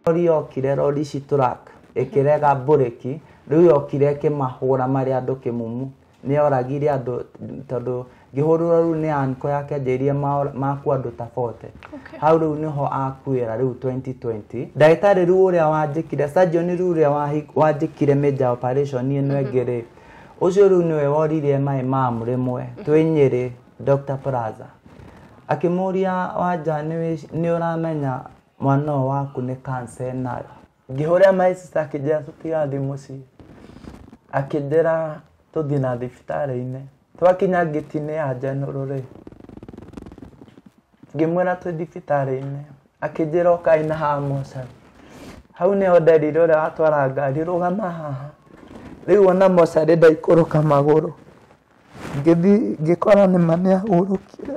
Rori okire rori citrak ikirega bureki riu yokire kimahura mari andu kimumu ni oragire andu tondu gihurura riu ni anko yake njirie maku andu tafote hau riu niho akuira riu 2020 ndagitari riu uria wanjikire surgeon riu uria wanjikire major operation ino engere ucio riu niwe woririe mai mamu rimwe twinyiri Dr. Plaza akimuria wanja ni uramenya mwana waku ni cancer nayo ngihuria mai sister akijira tutigathi muci akijira tuthina thibitari-ini twakinya ngitine ya general ri ngimwira tu thibitari-ini akijira okaina ha moca hau ni nderire uria watwara ngari rugama haha riu ona moca ri ndaikuruka maguru ngithi ngikora ni mane ahurukire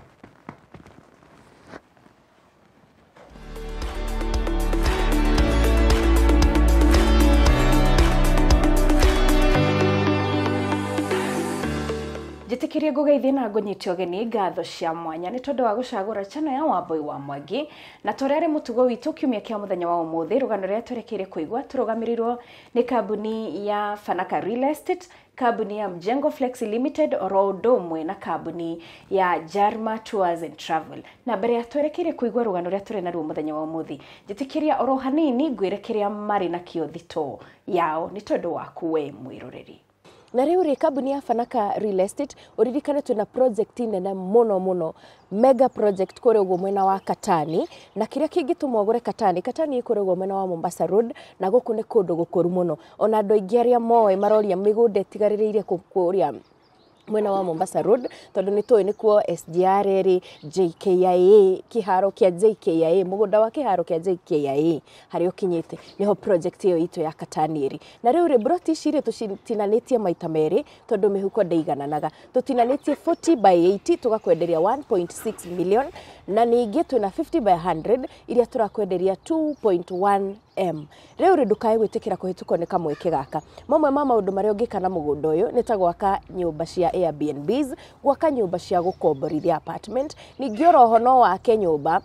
Jitikirie gugeithia na ngunyitio geni ngatho cia mwanya ni tondu wa gucagura channel ya Wambui wa Mwangi na torere mutugo witu kiumia kia muthenya wa umuthi rugano ria twerekeire kuigwa turugamirirwo ni kambuni ya Fanaka Real Estate, kambuni ya Mjengo Flex Limited, Rodomwe na kambuni ya Jarma Tours and Travel. Na mbere ya twerekeire kuigwa rugano ria turi na ruo muthenya wa umuthi jitikiria oro hanini ngwirekeria mari na kio thito yao ni tondu waku we mwiroreri. Na riu ri kambuni ya Fanaka Real Estate uririkane tuna project nene muno mega project kore ugo mwena wa Katani na kiria kingituma ugure Katani ikore ugo mwena wa Mombasa Road na guku ni kundu gukuru muno ona andu aingi aria moe maroria migude tigaririire kuria mwena wa Mombasa Road tondu ni toy nikuo SGR ri JKIA kiharo kia JKIA mugunda wa kiharo kia JKIA hari ukinyite niho project iyo itu ya Katani ri na riu ri British ri tutinanitie maita meri tondu mihuko ndeigananaga tutinanitie 40 by 80 tugakwenderia 1.6 million na ningi twina 50 by 100 iria turakwenderia 2.1 M. Riu ri ndukae gwitikira kuhituko ni kamweke gaka mamwe ma maundu maria ungika na mugunda uyu ni ta gwaka nyumba cia Airbnbs gwaka nyumba cia gukomborithia apartment ningi oroho no wake nyumba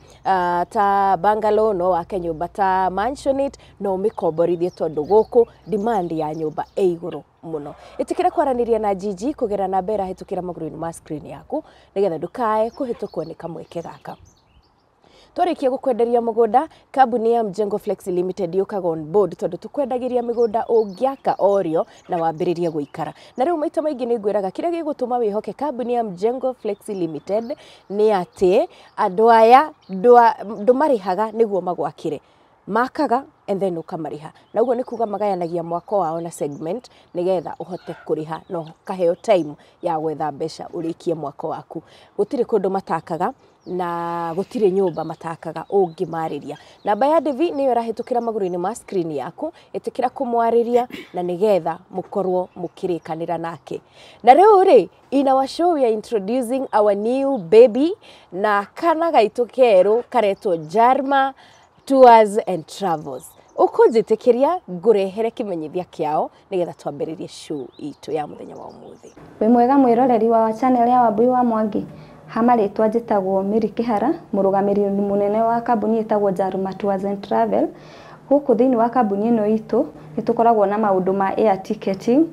ta bungalow no wake nyumba ta mansionette no mikomborithie tondu guku demand ya nyumba e iguru muno itikira kwaraniria na Gigi kugera na mbera hitukira maguru-ini ma screen yaku nigetha ndukae kuhitukwo ni kamweke gaka. Torikia gukwenderia mugunda kambuni ya Mjengo Flex Limited yukaga on board tondu tukwendagiria migunda ungiaka orio na wambiriria guikara na riu maita maingi ni ngwiraga kiria gigutuma wihoke kambuni ya Mjengo Flex Limited ni ati andu aya ndumarihaga niguo magwakire makaga and then ukamariha na uguo ni kuga magayanagia mwako wao na segment nigetha uhote kuriha no kaheo time ya gwetha mbeca urikie mwako waku gutire kundu matakaga na gutire nyumba matakaga ungimariria namba ya Devi niyo rahitukira maguru-ini ma screen yaku itikira kumwariria na nigetha mukorwo mukirikanira nake na riu ri in our show we are introducing our new baby na kana gaitu keru karetwo Jarma Tours and Travels ukujitikiria ngurehere kimenyithia kiao nigetha twambiririe show itu ya muthenya wa umuthi. We mwega mwiroreri wa channel ya Wambui wa Mwangi hamaritwa njitagwo Miri Kihara murugamiriri munene wa kambuni itagwo Jarma Tours and Travel huku thiini wa kambuni ino itu nitukoragwo na maundu ma air ticketing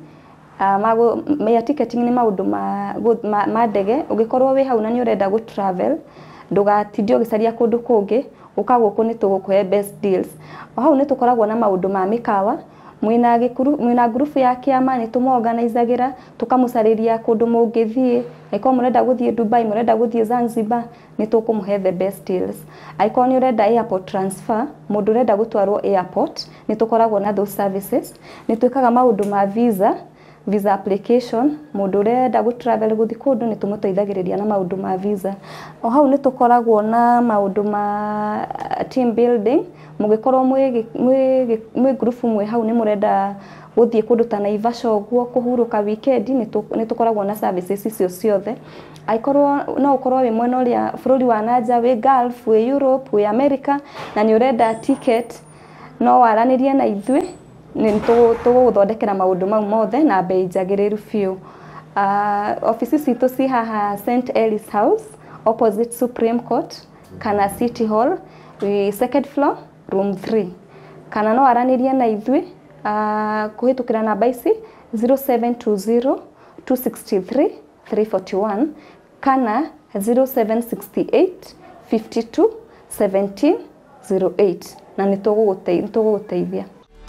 air ticketing ni maundu ma ndege ugikorwo wi hau na ni urenda go travel ndugatindio gicaria kundu kungi ukaguku ni tugukuhe best deals hau ni tukoragwo na maundu ma mikawa mwina group ya kiama ni tumoorganizagira tukamucariria kundu mungithie aiko murenda guthie Dubai murenda guthie Zanzibar ni tukumuhe the best deals aiko ni urenda airport transfer mundu urenda gutwarwo airport ni tukoragwo na those services ni twikaga maundu ma visa application mundu urenda go travel guthi kundu ni tumuteithagiriria na maundu ma visa o hau ni tukoragwo na maundu ma team building mugikorwo mwe group mwe hau ni murenda guthie kundu ta Naivasha guo kuhuruka weekend ni tukoragwo na services icio ciothe aikorwo no ukorwo we mwena uria bururi wa nanja we Gulf we Europe we America na ni urenda ticket no waranirie na ithui ni tuguthondekera maundu mau mothe na bei njagiriru fiu office citu ci haha St Ellis House opposite Supreme Court kana City Hall we second floor room 3 kana no aranirie na ithui kuhitukira namba ici 0720 263 341 kana 0768 52 17 08 na nituguguteithia.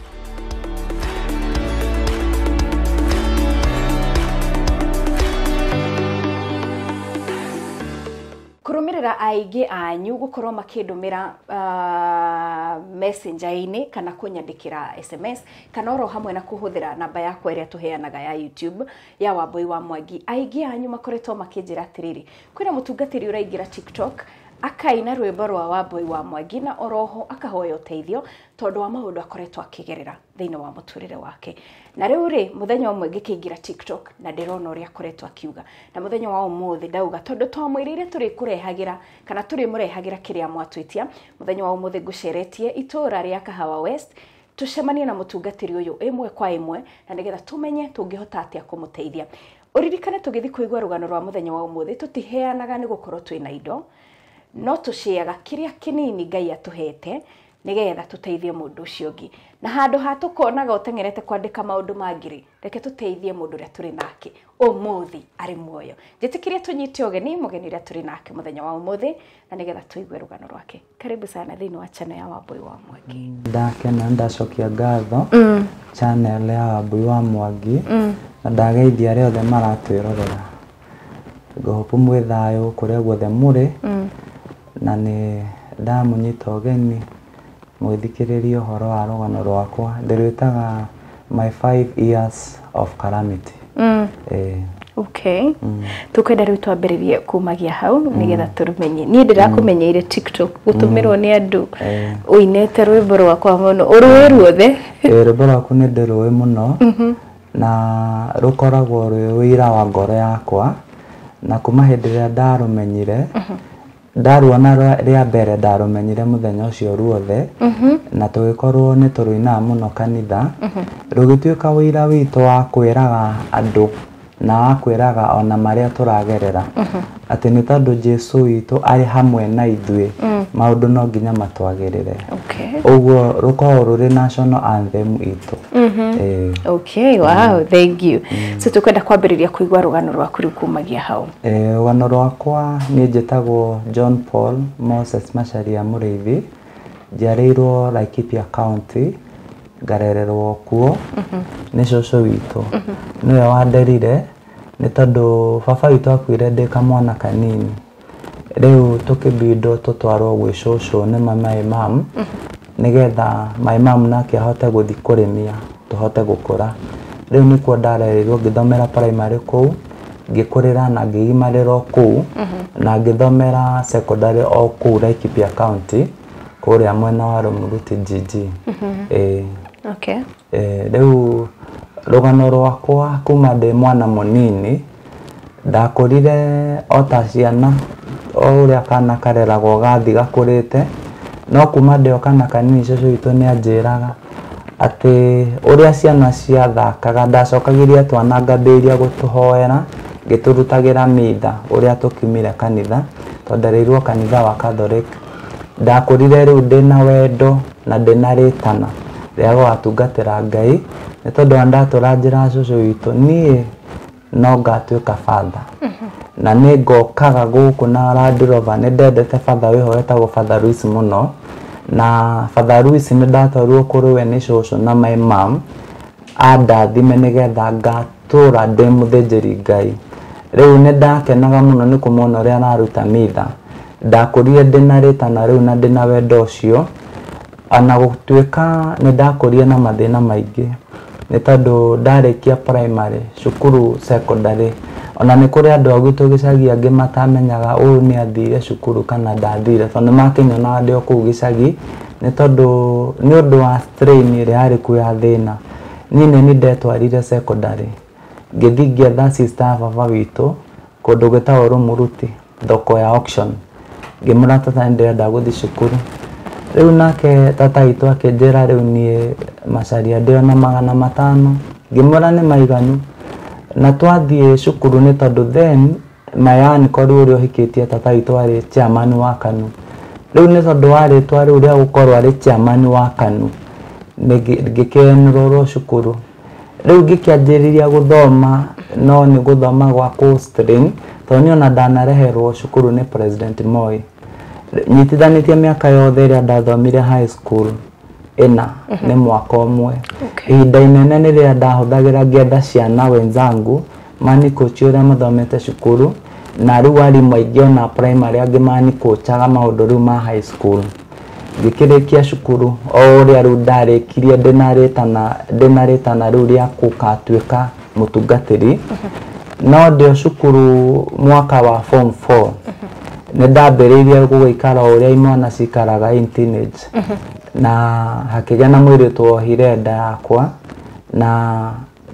Kurumirira aigi anyu gukorwo makindumira messenger-ini kana kunyandikira SMS kana oro hamwe na kuhuthira namba yakwa iria tuheanaga ya YouTube ya Wambui wa Mwangi. Aigi anyu makoretwo makinjira atiriri kwina mutungatiri uraingira TikTok akaina rwimbo rwa Wambui wa Mwangi na oroho akahoya uteithio tondu wa maundu akoretwo akigerera thiini wa muturire wake. Na riu ri muthenya umwe ngikingira TikTok na ndirona uria akoretwo akiuga na muthenya wa umuthi ndauga tondu twamwirire turi kurehagira kana turi murehagira kiria mwatwitia muthenya wa umuthi nguceretie itura ria Kahawa West tucemanie na mutungatiri uyu imwe kwa imwe na nigetha tumenye tungihota atia kumuteithia. Uririkane tugithi kuigwa rugano rwa muthenya wa umuthi tutiheanaga ni gukorwo twina indo no tuciaga kiria kinini Ngai atuhete nigetha tuteithie mundu ucio ungi na handu hatukonaga utengerete kwandika maundu mangiri reke tuteithie mundu ria turi nake umuthi ari muoyo. Njitikirie tunyite ugeni mugeni ria turi nake muthenya wa umuthi na nigetha tuigue rugano rwake. Karibu sana thiini wa channel ya Wambui wa Mwangi. Ndakena ndacokia ngatho channel ya Wambui wa Mwangi na ndageithia aria othe maratwirorera. Ngohopu mwe thayo kuria guothe muri na ni ndamunyita ugeni mwithikiririe uhoro wa rugano rwakwa ndirwitaga my 5 years of calamity. Okay. Tukwenda riu twambiririe kumagia hau nigetha turumenye ni ndirakumenyeire TikTok gutumirwo ni andu uinete rwimbo rwakwa muno uruwi ruothe rwimbo rwaku ni ndiruwi muno na rukoragwo rwi wira wa ngoro yakwa na kuma hindi ria ndarumenyire ndaruona ria mbere ndarumenyire muthenya ucio ruothe na tugikorwo ni turuina muno kanitha rugituika wira witu wa kwiraga andu na wa kwiraga ona maria turagerera ati ni tondu Jesu witu ari hamwe na ithui maundu no nginya matwagirire. Uguo rukorwo ruri national anthem itu. Okay, wow, thank you. So tukwenda kwambiriria kuigwa rugano rwaku riu kumagia hau. Rugano rwakwa ni njitagwo John Paul Moses Macharia Muriithi njiarirwo Laikipia County ngarererwo kuo ni cucu witu niwe wanderire ni tondu baba witu akuire ndi kamwana kanini riu tukibindwo tutwarwo gwi cucu ni my mom nigetha my mom nake ahote guthi kurimia tuhote gukura. Riu nikuo ndarerirwo ngithomera primary kuu ngikurira na ngigimarira kuu na ngithomera secondary o kuu Laikipia County kuria mwena wa Rumuruti GG. Okay. Riu rugano rwakwa kuma ndi mwana munini ndakurire ota ciana o uria kana kareragwo gathi gakurite no kuma ndi kana kanini cucu witu ni anjiraga ati uria ciana ciathakaga ndacokagiria twana ngambiria gutuhoera giturutagira mitha uria tukimire kanitha tondereirwo kanitha wa Catholic. Ndakurire riu ndina wendo na ndina ritana ria gwatungatira Ngai ni tondu andatura njira cucu witu nie no ngatuika father na ni ngokaga guku na Land Rover ni ndendete father wiho wetagwo Father Luis muno na Father Luis ni ndatwarwo kuruwe ni cucu na my mom andathime nigetha ngatura ndi muthinjiri Ngai. Riu ni ndakenaga muno ni kumona uria naruta mitha ndakurire ndina ritana riu na ndina wendo ucio ana gutuika ni ndakurie na mathina maingi ni tondu ndarikia primary cukuru secondary ona ni kuri andu agwitu gicagi angi matamenyaga uyu ni athire cukuru kana ndathire tondu makinyona ndi okuu gicagi ni tondu ni undu wa strain iri ari kuya thina nini ni ndetwarire secondary ngithi ngietha sister baba witu kundu gwitagwo Rumuruti thoko ya auction ngimurata tata ndenda guthi cukuru. Riu nake tata witu akinjira riu ni Macharia ndiona 500 ngimura ni maiganu na twathie cukuru ni tondu then my uncle uria hikitie tata witu ari chairman wa KANU riu ni tondu wa ritwa riu ria gukorwo ari chairman wa KANU ngikenrorwo cukuru riu ngikianjiriria guthoma no ni guthoma gwa co-string toni ona ndanareherwo cukuru ni President Moi nyitithanitie miaka yothe ria ndathomire high school ena ni mwaka umwe ihinda inene ni ria ndahuthagira ngenda ciana wenzangu mani coach uria mathomete cukuru na riu arimu aingi ona primary angi mani coachaga maundu riu ma high school ngikirikia cukuru o uria riu ndarikirie ndinaritana riu ria gukatuika mutungatiri no ndio cukuru mwaka wa form 4 ni ndambiriirie guikara uria imwana cikaraga in teenage na hakigia na mwiritu ohire nda yakwa na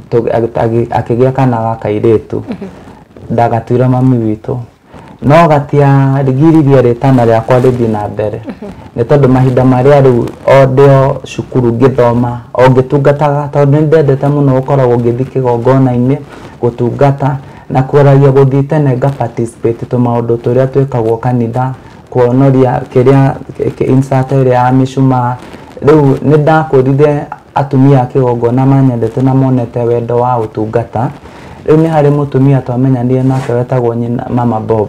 akigia kana gakairitu ndagatwira mami witu no gatia rigiririe ritana riakwa rithi na mbere ni tondu mahinda maria riu ondio cukuru ngithoma o ngitungataga tondu ndendete muno gukoragwo ngithi kigongona-ini gutungata na kuragia guthii tene nga participate tumaundu turia twikagwo kanitha kuonoria kiria insert ria ya mishuma riu ni ndakurire atumia kigongona manyendete na monete wendo wa utungata riu ni hari mutumia twamenyanire nake wetagwo nyina Mama Bob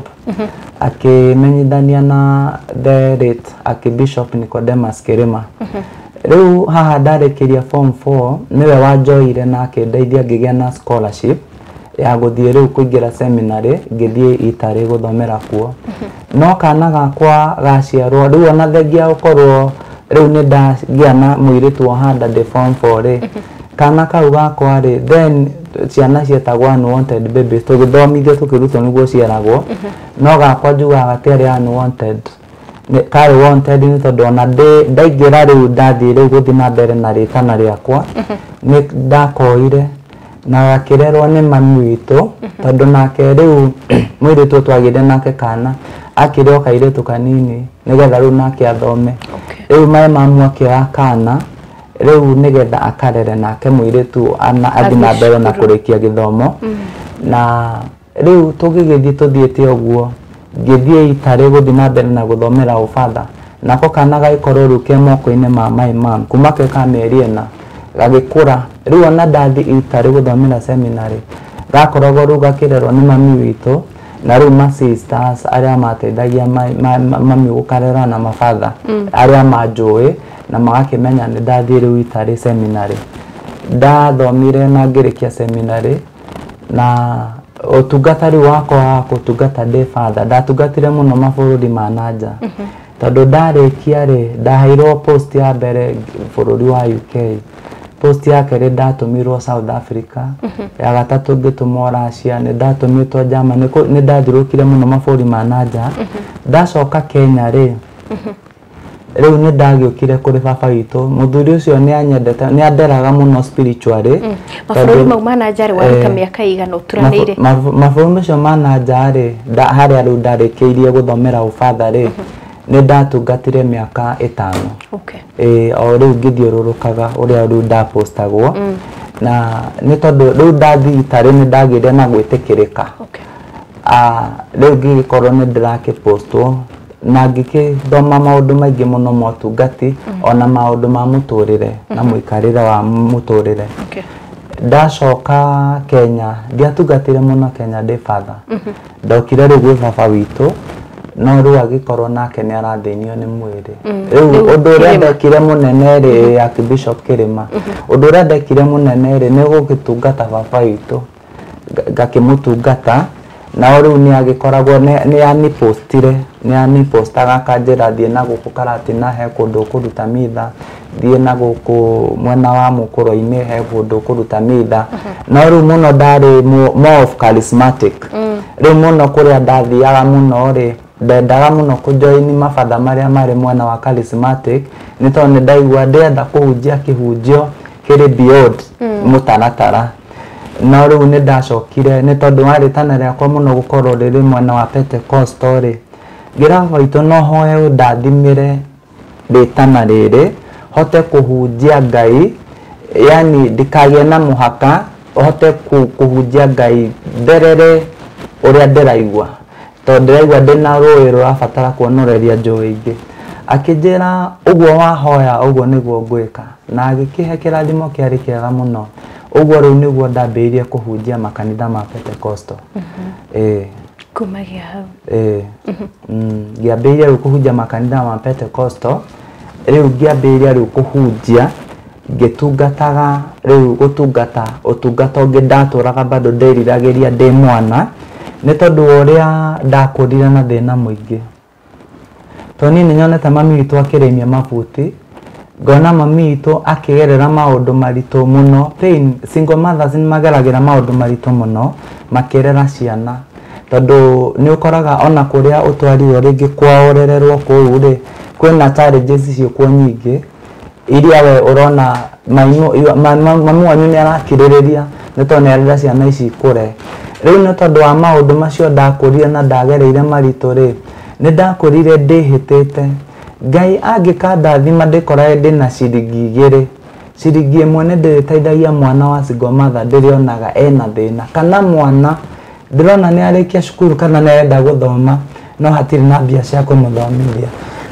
akimenyithania na the late Archbishop Nicodemus Kirima riu haha ndarikiria form 4 niwe wanjoire na akindeithia ngigia na scholarship ya guthie riu kuingira seminary ngithie Itari guthomera kuo no kana gakwa gaciarwo riu ona thengia ukorwo riu ni ndagia na muiritu wa handa de form 4 ri kana kau gakwa ri then ciana cietagwo unwanted babies tugithomithio tukirutwo niguo ciaragwo no gakwa njugaga gatiari unwanted kari wanted ni tondu ona ndaingira riu ndathie riu guthii na mbere na ritana riakwa ni ndakoire na gakirerwo ni mami witu tondu nake riu mwiritu twagire nake kana akire o kairitu kanini nigetha riu nake athome riu mai mamu akioya kana riu nigetha akarere nake mwiritu athi na mbere na kurikia githomo na riu tugigithie tuthiete oguo ngithie Itari guthii na mbere na guthomera ufather nako kana gaikorwo riu ke moko-ini ma my mom kuma ke ka mieri ena gagikura riu ona ndathi Itari guthomera seminary gakoragwo riu gakirerwo ni mami witu na riu ma sisters aria mateithagia mami gukarera na mafather aria manjui na magakimenya ni ndathi riu Itari seminary ndathomire na ngirikia seminary na utungata riu wakwa wa gutungata ndi father ndatungatire muno mabururi ma nanja tondu ndarikia ri ndaheirwo post ya mbere bururi wa UK post ya kere ndatumirwo South Africa ya gatatu ngitumwo Russia ni ndatumitwo Germany ni ndathirukire muno maburi ma nanja ndacoka Kenya ri riu ni ndagiukire kuri baba witu muthuri ucio ni anyendete ni anderaga muno spiritually maburi mau ma nanja ri warika miaka igana uturanire maburi macio ma nanja ri haria riu ndarikiirie guthomera ufather ri ni ndatungatire miaka 5 o riu ngithiururukaga uria riu ndapostagwo na ni tondu riu ndathi Itari ni ndagire na gwitikirika riu ngikorwo ni ndirakipostwo na ngikithoma maundu maingi muno motungati ona maundu ma muturire na muikarire wa muturire ndacoka Kenya ndiatungatire muno Kenya ndi father ndokire riu gwi baba witu no riu agikorwo nake ni arathinio ni mwiri riu undu uria ndekire munene ri Archbishop Kirima undu uria ndekire munene ri ni gugitungata baba witu ngakimutungata na riu ni agikoragwo ni anipostaga kanjira thie na guku karati na he kundu kuruta mitha thie na guku mwena wa mukuro-ini he kundu kuruta mitha no riu muno ndari more of charismatic riu muno kuria ndathiaga muno ri ndendaga muno kujoini mabatha maria mari mwena wa charismatic ni tondu ni ndaigua ndenda kuhunjia kihunjio kiri beyond mutaratara no riu ni ndacokire ni tondu wa ritana riakwa muno gukorwo riri mwena wa Pentecostal ri ngiraga itu no hoye ndathimire ritana riri hote kuhunjia Ngai yani ndikagie na muhaka hote kuhunjia Ngai nderere uria ndiraigua tondu ndiraigua ndina rũĩ rũrabatara kuonoreria njũĩ ingĩ akijera uguo wahoya uguo niguo ngwika na agikihe kirathimo kiari kiega muno uguo riu niguo ndambiirie kuhunjia makanitha ma Pentecostal kumagia hau ngiambĩrĩria rĩu kũhunjia makanitha ma Pentecostal rĩu ngiambĩrĩria rĩu kũhunjia ngĩtungataga rĩu gũtungata ũtungata ũngĩ ndatũraga bado nderiragĩria ndĩ mwana nĩ tondũ ũrĩa ndakũrire na thĩna mũingĩ to niĩ nĩnyonete mami witũ akĩrĩmia mabuti ngona mami witũ akĩgerera maũndũ maritũ mũno pain single mothers nĩmageragĩra maũndũ maritũ mũno makĩrera ciana tondũ nĩ ũkoraga ona kũrĩa ũtwarirwo rĩngĩ kwao ũrererwo kũu rĩ kwĩna challenges icio kuo nyingĩ iria we ũrona mamu wanyu nĩ arakirĩrĩria nĩ tondũ nĩ arera ciana ici kũre rĩu nĩ tondũ wa maũndũ macio ndakũrire na ndagereire maritũ rĩ nĩ ndakũrire ndĩhĩtĩte Ngai angĩkandathima ndĩkorage ndĩna ciringi 2 ciringi 1 nĩ ndĩrĩteithagia mwana wa single mother ndĩrĩonaga ena thĩna kana mwana ndĩrona nĩ arĩkia cukuru kana nĩ arenda gũthoma no hatirĩ na mbia cia kũmũthomithia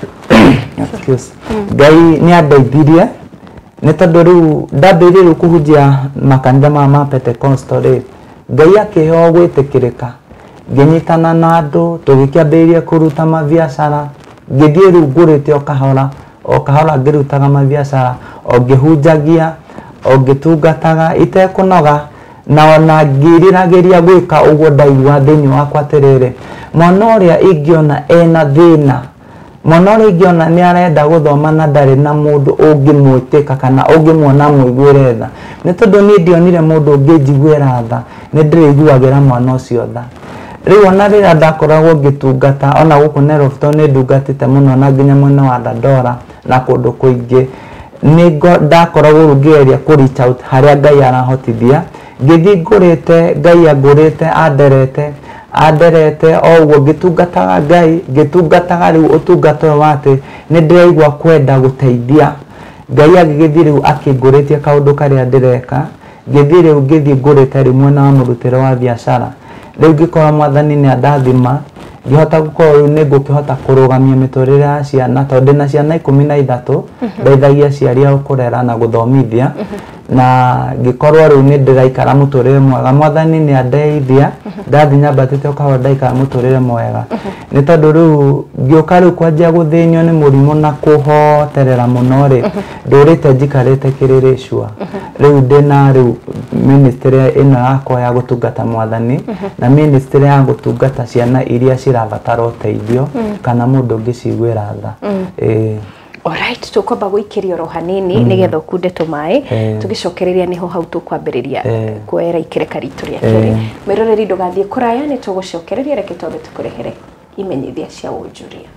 Ngai nĩ andeithirie nĩ tondũ rĩu ndambĩrĩirie rĩu kũhunjia makanitha ma Pentecostal rĩ Ngai akĩhe gwĩtĩkĩrĩka ngĩnyitana na andũ tũgĩkĩambĩrĩria kũruta mabiacara ngĩthiĩ rĩu ngũrĩte o kahora ngĩrutaga mabiacara o ngĩhunjagia o ngĩtungataga itekũnoga na ona ngĩriragĩria gwĩka ũguo ndaigua thĩinĩ wakwa atĩrĩrĩ mwana ũrĩa ingĩona ena thĩna mwana ũrĩa ingĩona nĩ arenda gũthoma na ndarĩ na mũndũ ũngĩmwĩtĩka kana ũngĩmuona mwĩguĩre tha nĩ tondũ niĩ ndionire mũndũ ũngĩnjiguĩra tha nĩ ndĩrĩiguagĩra mwana ũcio tha rĩu ona rĩrĩa ndakoragwo ngĩtungata ona gũkũ Nairobi tondũ nĩ ndungatĩte mũno na nginya mwena wa Dandora na kũndũ kũingĩ nĩ ndakoragwo rĩu ngĩgeria kũ reach out harĩa Ngai arahotithia ngĩthiĩ ngũrĩte Ngai angũrĩte anderete o ũguo ngĩtungataga Ngai ngĩtungataga rĩu ũtungata ũyũ wa atĩ nĩ ndĩraigua kwenda gũteithia Ngai agĩgĩthiĩ rĩu akĩngũrĩtie kaũndũ karĩa ndĩreka ngĩthiĩ rĩu ngĩthiĩ ngũrĩte rĩu mwena wa mũrutĩre wa biacara rĩu ngĩkora mwathani nĩ andathima ngĩhota gũkorwo rĩu nĩ ngũkĩhota kũrũgamia mĩtũrĩre ya ciana tondũ ndĩna ciana 13 ndeithagia aciari ao kũrera na gũthomithia na ngĩkorwo rĩu nĩ ndĩraikara mũtũrĩre mwega mwathani nĩ andeithia ndathi nyambatĩte o kahora ndaikara mũtũrĩre mwega nĩ tondũ rĩu ngĩũka rĩu kwanjia gũthĩnio nĩ mũrimũ na kũhoterera mũno rĩ ndũrĩte njikarĩte Kĩrĩrĩcua rĩu ndĩna rĩu ministry ĩno yakwa ya gũtungata mwathani na ministry ya gũtungata ciana iria cirabatara ũteithio kana mũndũ ũngĩciguĩra tha Alright, tukwamba gũikĩria oro hanini nigetha ũkunde tũmaĩ tũgĩcokereria niho hau tũkwambĩrĩria kuoera ikereka ritũ rĩa kerĩ mwĩroreri ndũgathiĩ kũraya nĩ tũgũcokereria reke twambe tũkũrehere imenyithia cia wonjoria.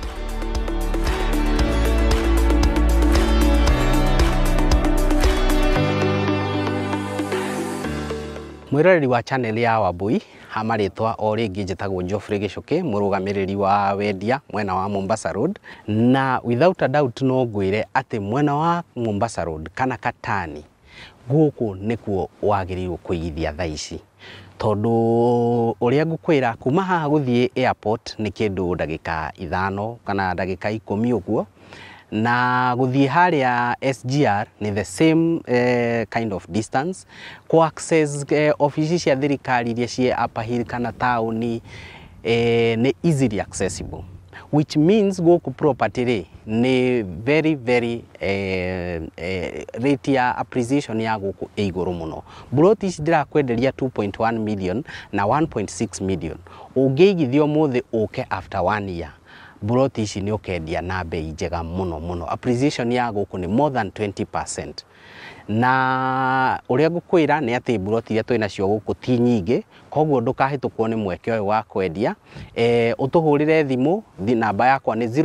Mwiroreri wa channel ya Wambui hamaritwa o ringi njitagwo Geoffrey Gichuki murugamiriri wa wendia mwena wa Mombasa Road na without a doubt no ngwire ati mwena wa Mombasa Road kana Katani guku nikuo wagirirwo kuigithia thaa ici tondu uria ngukwira kuma haha guthie airport ni kindu ndagika 5 kana ndagika 10 uguo na guthie haria SGR ni the same kind of distance ku access offices cia thirikari iria cie upper hill kana town ni easily accessible, which means goku property ni very rate ya appreciation ya goku iguru muno. Broti ici ndirakwenderia 2.1 million na 1.6 million ungeigithio muthi uke after 1 year broti ici ni ukendia na bei njega muno appreciation ya goku ni more than 20%. Na uria ngukwira ni ati broti iria twina cio goku ti nyingi koguo ndukahitũkwo ni mweke ũyũ wa kwendia utuhurire thimu namba yakwa ni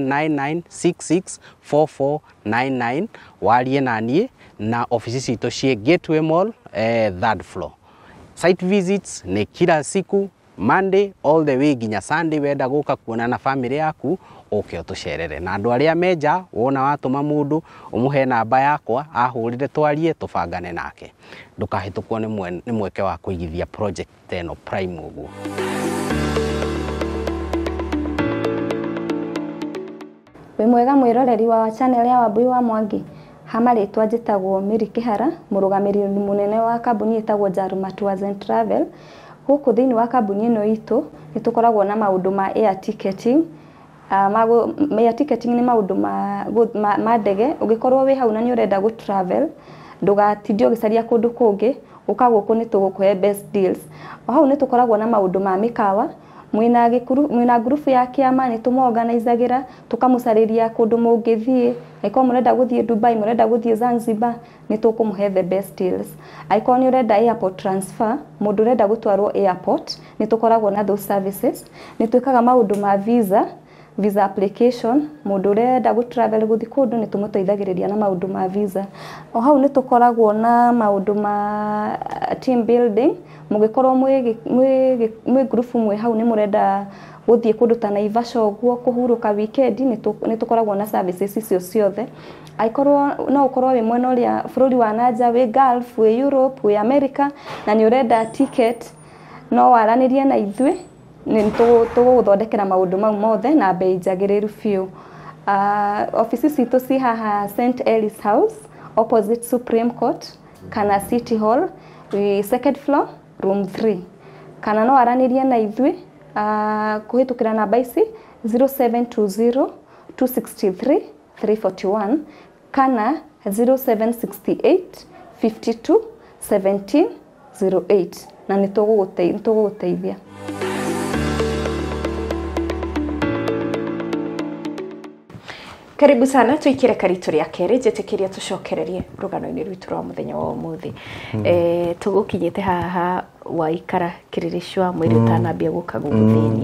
0799664499 warie nanie na ofisi citũ cie Gateway Mall 3rd floor. Site visits ni kila siku Monday all the way nginya Sunday wenda guka kuona na family yaku oke utucerere na andu aria meja wona watuma mundu umuhe namba yakwa ahurire twarie tubangane nake ndukahitukwo ni mweke wa kuigithia project eno prime uguo. Wĩ mwega mwĩroreri wa channel ya Wambui wa Mwangi. Hamarĩtwa njĩtagwo Mary Kĩhara, mũrũgamĩrĩri mũnene wa kambuni ĩtagwo Njaruma Tours and Travel. Gũkũ thĩinĩ wa kambuni ĩno itũ nĩ tũkoragwo na maũndũ ma air ticketing. Air ticketing nĩ maũndũ ma ndege. Ũngĩkorwo wĩ hau na nĩ ũrenda gũ travel, ndũgatinde ũgĩcaria kũndũ kũngĩ, ũka gũkũ nĩ tũgũkũhe best deals. O hau nĩ tũkoragwo na maũndũ ma mĩkawa. Mwina group ya kĩama nĩ tũmorganizagĩra, tũkamũcarĩria kũndũ mũngĩthiĩ. Angĩkorwo mũrenda gũthiĩ Dubai, mũrenda gũthiĩ Zanzibar, nĩ tũkũmũhe the best deals. Angĩkorwo nĩ ũrenda airport transfer, mũndũ ũrenda gũtwarwo airport, nĩ tũkoragwo na those services. Nĩ twĩkaga maũndũ ma visa application, mũndũ ũrenda gũ travel gũthiĩ kũndũ nĩ tũmũteithagĩrĩria na maũndũ ma visa. O hau nĩ tũkoragwo na maũndũ ma team building. Mũngĩkorwo mwĩ group mwe hau nĩ mũrenda gũthiĩ kũndũ ta Naivasha ũguo kũhurũka weekend, nĩ tũkoragwo na services icio ciothe. Angĩkorwo no ũkorwo wĩ mwena ũrĩa bũrũri wa nanja, wĩ Gulf, wĩ Europe, wĩ America na nĩ ũrenda ticket, no waranĩrie na ithuĩ, nĩ tũgũgũthondekera maũndũ mau mothe na bei njagĩrĩru biũ. Office citũ ci haha St Ellis House opposite Supreme Court kana City Hall, second floor room 3. Kana no waranĩrie na ithuĩ kũhĩtũkĩra namba ici 0720 263 341 kana 0768 52 17 08 na nĩ tũgũgũteithia. Karibu sana, tuikire karitu rĩa kerĩ, njĩtĩkĩria tũcokererie rũgano-inĩ rwitũ rwa mũthenya wa ũmũthĩ. Tũgũkinyĩte haha waikara kĩrĩrĩcwa mwĩrĩ ũtanambia gũka gũgũthĩnia.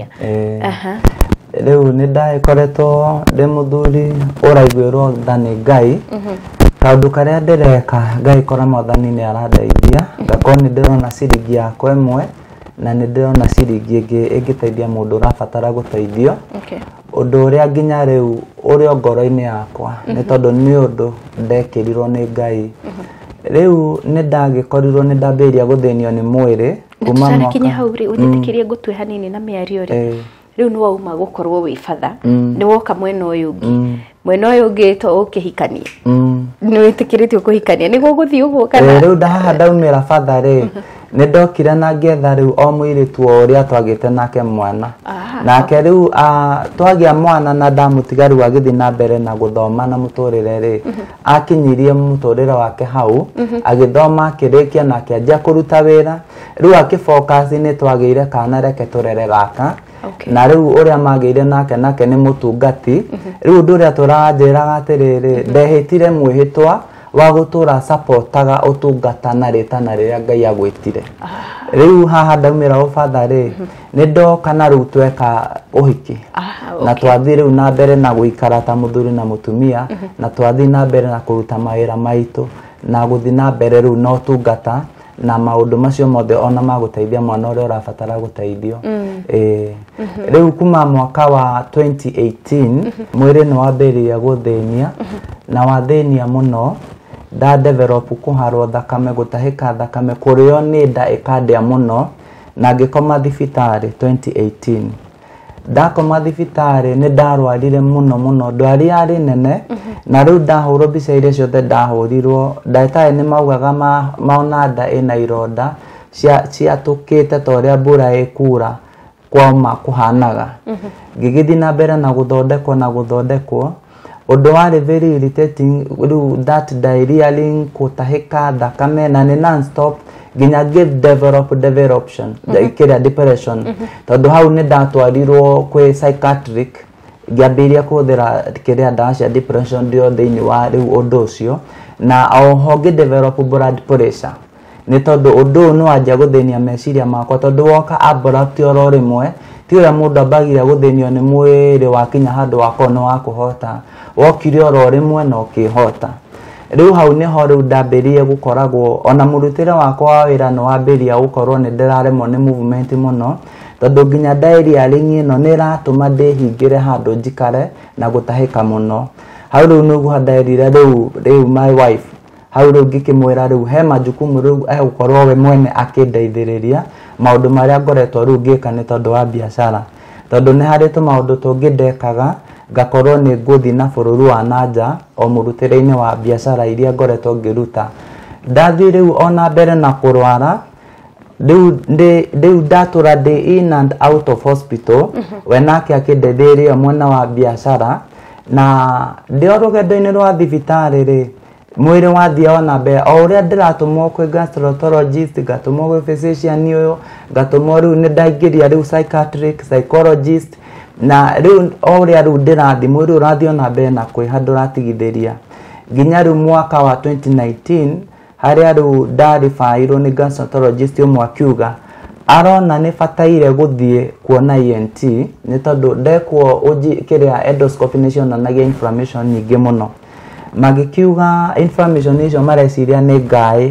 Rĩu nĩ ndakoretwo ndĩ mũthuri ũraiguĩrwo tha nĩ Ngai. Kaũndũ karĩa ndĩreka ngaikora Mwathani nĩ arandeithia, ngakorwo nĩ ndĩrona ciringi yakwa ĩmwe na nĩ ndĩrona ciringi ĩngĩ ĩngĩteithia mũndũ ũrabatara gũteithio. Ũndũ ũrĩa nginya rĩu ũrĩ ngoro-inĩ yakwa nĩ tondũ nĩ ũndũ ndekĩrirwo nĩ Ngai. Rĩu nĩ ndagĩkorirwo nĩ ndambĩrĩria gũthĩnio nĩ mwĩrĩ kuma mwaka. Kinya hau rĩ ũnjĩtĩkĩrie ngũtue hanini na mĩario rĩ. Rĩu nĩ wauma gũkorwo wĩ batha, nĩ woka mwena ũyũ ũngĩ. Mwena ũyũ ũngĩ to ũkĩhikanie. Nĩ wĩtĩkĩrĩtio kũhikania nĩguo gũthiĩ ũguo kana? Rĩu ndahaha ndaumĩra batha rĩ, nĩ ndokire na ngetha rĩu o mũirĩtu ũrĩa twagĩte nake mwana. Nake rĩu twagĩa mwana na ndamũtiga rĩu agĩthiĩ na mbere na gũthoma na mũtũrĩre rĩ, akinyirie mũtũrĩre wake hau, agĩthoma akĩrĩkia na akĩanjia kũruta wĩra. Rĩu akĩfocus nĩ twagĩire kana reke tũrere gaka. Na rĩu ũrĩa magĩire nake nĩ mũtungati. Rĩu ũndũ ũrĩa tũranjĩraga atĩrĩrĩ, ndehĩtire mwĩhĩtwa wa gũtũra supportaga ũtungata na rĩtana rĩrĩa Ngai agwĩtire. Rĩu haha ndaumĩra ũbatha rĩ, nĩ ndoka na rĩu tweka ũhiki. Na twathiĩ rĩu na mbere na gũikara ta mũthuri na mũtumia, na twathiĩ na mbere na kũruta mawĩra maitũ, na gũthiĩ na mbere rĩu na ũtungata na maũndũ macio mothe ona magũteithia mwana ũrĩa ũrabatara gũteithio. Rĩu kuma mwaka wa 2018 mwĩrĩ nĩ wambĩrĩria gũthĩnia na wathĩnia mũno. Da develop kũharwo thakame, gũtahĩka thakame, kũrĩo nĩ nda ĩkandĩa mũno na ngĩkoma thibitarĩ 2018. Ndakoma thibitarĩ nĩ ndarwarire mũno, ndwari yarĩ nene na rĩu ndahũrwo mbica iria ciothe ndahũrirwo, ndagĩtarĩ nĩ maugaga maona nda ĩna ironda ciatũkĩte ta ũrĩa mbura ĩkura kwoma kũhanaga. Ngĩgĩthiĩ na mbere na gũthondekwo. Ũndũ warĩ very irritating, rĩu that diarrhea link, gũtahĩka thakame na nĩ non-stop, nginya develoption, kĩrĩa depression. Tondũ hau nĩ ndatwarirwo kwĩ psychiatric, ngĩambĩrĩria kũhũthĩra kĩrĩa ndawa cia depression ndio thĩinĩ wa rĩu ũndũ ũcio. Na oho ngĩdevelop blood pressure. Nĩ tondũ ũndũ ũyũ nĩ wanjia gũthĩnia meciria makwa, tondũ woka abrupt oro rĩmwe, ti ũrĩa mũndũ ambagia gũthĩnio nĩ mwĩrĩ wakinya handũ wakorwo nĩ wa kũhota. Wokire oro rĩmwe na ũkĩhota. Rĩu hau nĩho rĩu ndambĩrĩrie gũkoragwo ona mũrutĩre wakwa wa wĩra nĩ wambĩrĩria gũkorwo nĩ ndĩraremwo nĩ movement mũno, tondũ nginya diarrhea ĩno nĩ ĩratũma ndĩhingĩre handũ njikare na gũtahĩka mũno. Hau rĩu nĩguo ndaerire rĩu my wife, hau rĩu ngĩkĩmwĩra rĩu he majukumu rĩu egũkorwo we mwene akĩndeithĩrĩria maũndũ marĩa ngoretwo rĩu ngĩka nĩ tondũ wa biacara. Tondũ nĩ harĩ tũmaũndũ tũngĩ ndekaga ngakorwo nĩ ngũthi na bũrũri wa nanja o mũrutĩre-inĩ wa biacara iria ngoretwo ngĩruta. Ndathiĩ rĩu ona mbere na kũrwara rĩu ndatũra ndĩ in and out of hospital we nake akĩndeithĩrĩria mwena wa biacara, na ndĩ o rũgendo-inĩ rwa thibitarĩ rĩ mwĩrĩ wathiĩ ona mbere o ũrĩa ndĩratũmwo kwĩ gastroenterologist, ngatũmwo kwĩ physician ũyũ, ngatũmwo rĩu nĩ ndaingĩria rĩu psychiatric, psychologist, na rĩu o ũrĩa rĩu ndĩrathiĩ mwĩrĩ ũrathiĩ ona mbere na kwĩha ndũratigithĩria, nginya rĩu mwaka wa 2019 harĩa rĩu ndaribairwo nĩ gastroenterologist ũmwe akiuga arona nĩ bataire gũthiĩ kuona ENT nĩ tondũ ndekwo kĩrĩa endoscopy nĩ cionanagia inflammation nyingĩ mũno, magĩkiuga inflammation icio mareciria nĩ ngaĩ.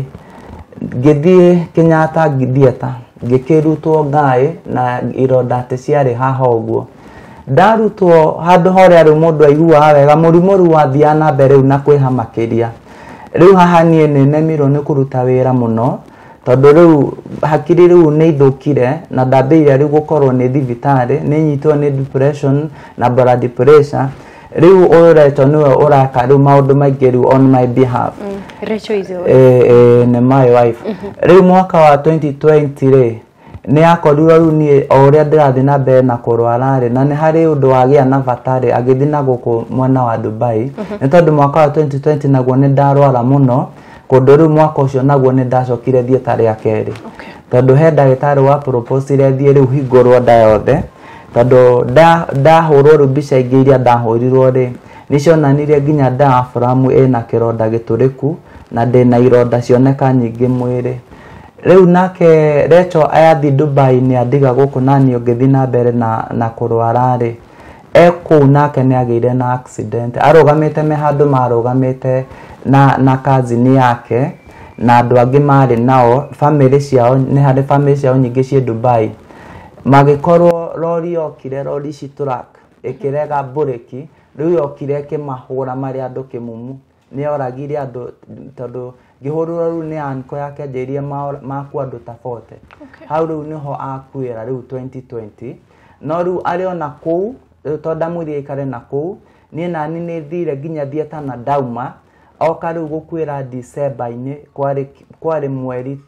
Ngĩthiĩ Kenyatta thieta ngĩkĩrutwo ngaĩ na ironda atĩ ciarĩ haha ũguo, ndarutwo handũ horĩa rĩu mũndũ aiguaga wega mũrimũ rĩu wathiaga na mbere rĩu na kwĩha makĩria. Rĩu haha niĩ nĩ nemirwo nĩ kũruta wĩra mũno tondũ rĩu hakiri rĩu nĩ ithũkire na ndambĩrĩria rĩu gũkorwo nĩ thibitarĩ, nĩ nyitwo nĩ depression na blood pressure. Rĩu ũretwo nĩwe ũraka rĩu maũndũ maingĩ rĩu on my behalf. Rachel Izzo nĩ my wife. Rĩu mwaka wa 2020 rĩ nĩ akorirwo rĩu niĩ o ũrĩa ndĩrathiĩ na mbere na kũrwara rĩ na nĩ harĩ ũndũ wagĩa na bata rĩ agĩthiĩ na gũkũ mwena wa Dubai, nĩ tondũ mwaka wa 2020 naguo nĩ ndarwara mũno kũndũ rĩu mwaka ũcio naguo nĩ ndacokire thieta rĩa kerĩ, tondũ he ndagĩtarĩ wa propose thiĩ rĩu hingũrwo nda yothe, tondũ ndahũrwo rĩu mbica ingĩ iria ndahũrirwo rĩ nĩ cionanirie nginya diaphragm ĩna kĩronda gĩtũrĩku na ndĩna ironda cioneka nyingĩ mwĩrĩ. Rĩu nake Rachel ayathi Dubai nĩ andiga gũkũ nani ngĩthiĩ na mbere na kũrwara rĩ kũu nake nĩ agĩire na accident, arũgamĩte me handũ marũgamĩte na cousin yake na andũ angĩ marĩ nao family ciao, nĩ harĩ family ciao nyingĩ ciĩ Dubai, magĩkorwo rori yokire, rori ici truck ĩkĩrega bureki, rĩu yokire ĩkĩmahũra marĩ andũ kĩmumu, nĩ yoragire andũ tondũ ngĩhũrĩrwo rĩu nĩ anko yake anjĩrire makua andũ ta 40. Hau rĩu nĩho akuĩra rĩu 2020, no rĩu arĩ ona kũu rĩu tondũ ndamwĩrire aikare na kũu, niĩ nani nĩ thire nginya thieta na ndauma oka rĩu gũkuĩra December-inĩ kwarĩ mweri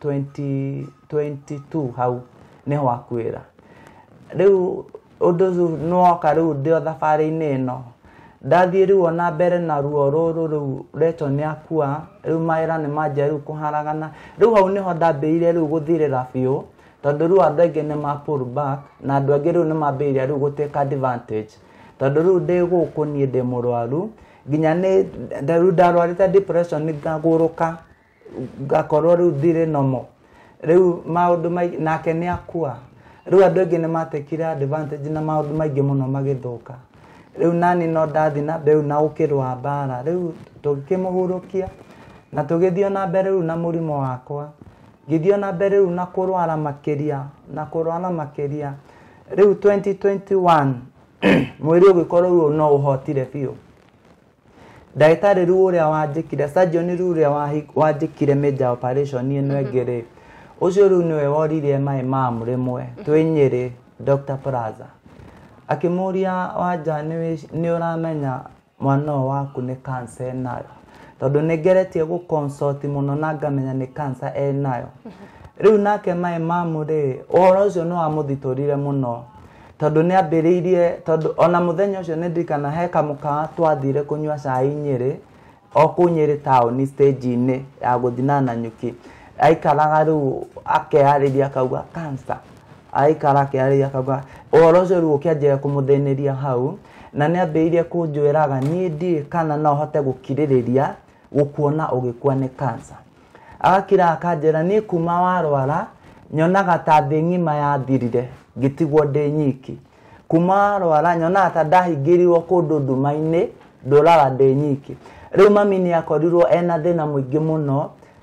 2022 hau nĩho akuĩra. Rĩu ũndũ ũcio nĩwoka rĩu ndĩ thabarĩ-inĩ ĩno ndathiĩ rĩu ona mbere na ruo rũrũ rĩu Rachel nĩ akua, rĩu mawĩra nĩ manjia rĩu kũharagana, rĩu hau nĩho ndambĩrĩirie rĩu gũthirĩra biũ tondũ rĩu andũ aingĩ nĩ ma pull back na andũ angĩ rĩu nĩ mambĩrĩria rĩu gũtake advantage tondũ rĩu ndĩ gũkũ niĩ ndĩ mũrwaru nginya nĩ rĩu ndarwarĩte depression ngagũrũka ngakorwo rĩu ndirĩ nomo, rĩu maũndũ nake nĩ akua, rĩu andũ aingĩ nĩ matekire advantage na maũndũ maingĩ mũno magĩthũka. Rĩu nani no ndathi na mbere na ũkĩrwa mbara, rĩu tũkĩmũhurũkia na tũgĩthiĩ na mbere rĩu na mũrimũ wakwa, ngĩthiĩ na mbere rĩu na kũrwara makĩria. Rĩu 2021 mweri ũgĩkorwo rĩu no ũhotire biũ, ndagĩtarĩ rĩu ũrĩa wanjĩkire surgeon rĩu ũrĩa wanjĩkire major operation ĩno ĩngĩ rĩ ũcio rĩu nĩwe woririe my mom rĩmwe twĩ Nyĩrĩ, Dr. Plaza akĩmũria wanja nĩ ũramenya mwana waku nĩ cancer enayo, tondũ nĩ ngeretie gũconsult mũno na ngamenya nĩ cancer enayo. Rĩu nake my mom rĩ ũhoro ũcio nĩ wamũthitũrire mũno tondũ nĩ ambĩrĩirie, tondũ ona mũthenya ũcio nĩ ndirikana he kamũkawa twathire kũnyua cai Nyĩrĩ o kũu Nyĩrĩ town stage-inĩ ya gũthiĩ na Nanyuki, aikaraga rĩu akeyarĩria akauga cancer, aikara akeyarĩria akauga ũhoro ũcio rĩu ũkĩanjia kũmũthĩnĩria hau na nĩ ambĩrĩirie kũnjwĩraga niĩ ndiĩ kana no hote gũkirĩrĩria gũkuona ũgĩkua nĩ cancer. Agakira akanjĩra niĩ kuma warwara nyonaga ta thĩ ng'ima yathirire ngĩtigwo ndĩ nyiki, kuma warwara nyonaga ta ndahingĩrirwo kũndũ nduma-inĩ ndũraga ndĩ nyiki. Rĩu mami nĩ akorirwo ena thĩna mũingĩ mũno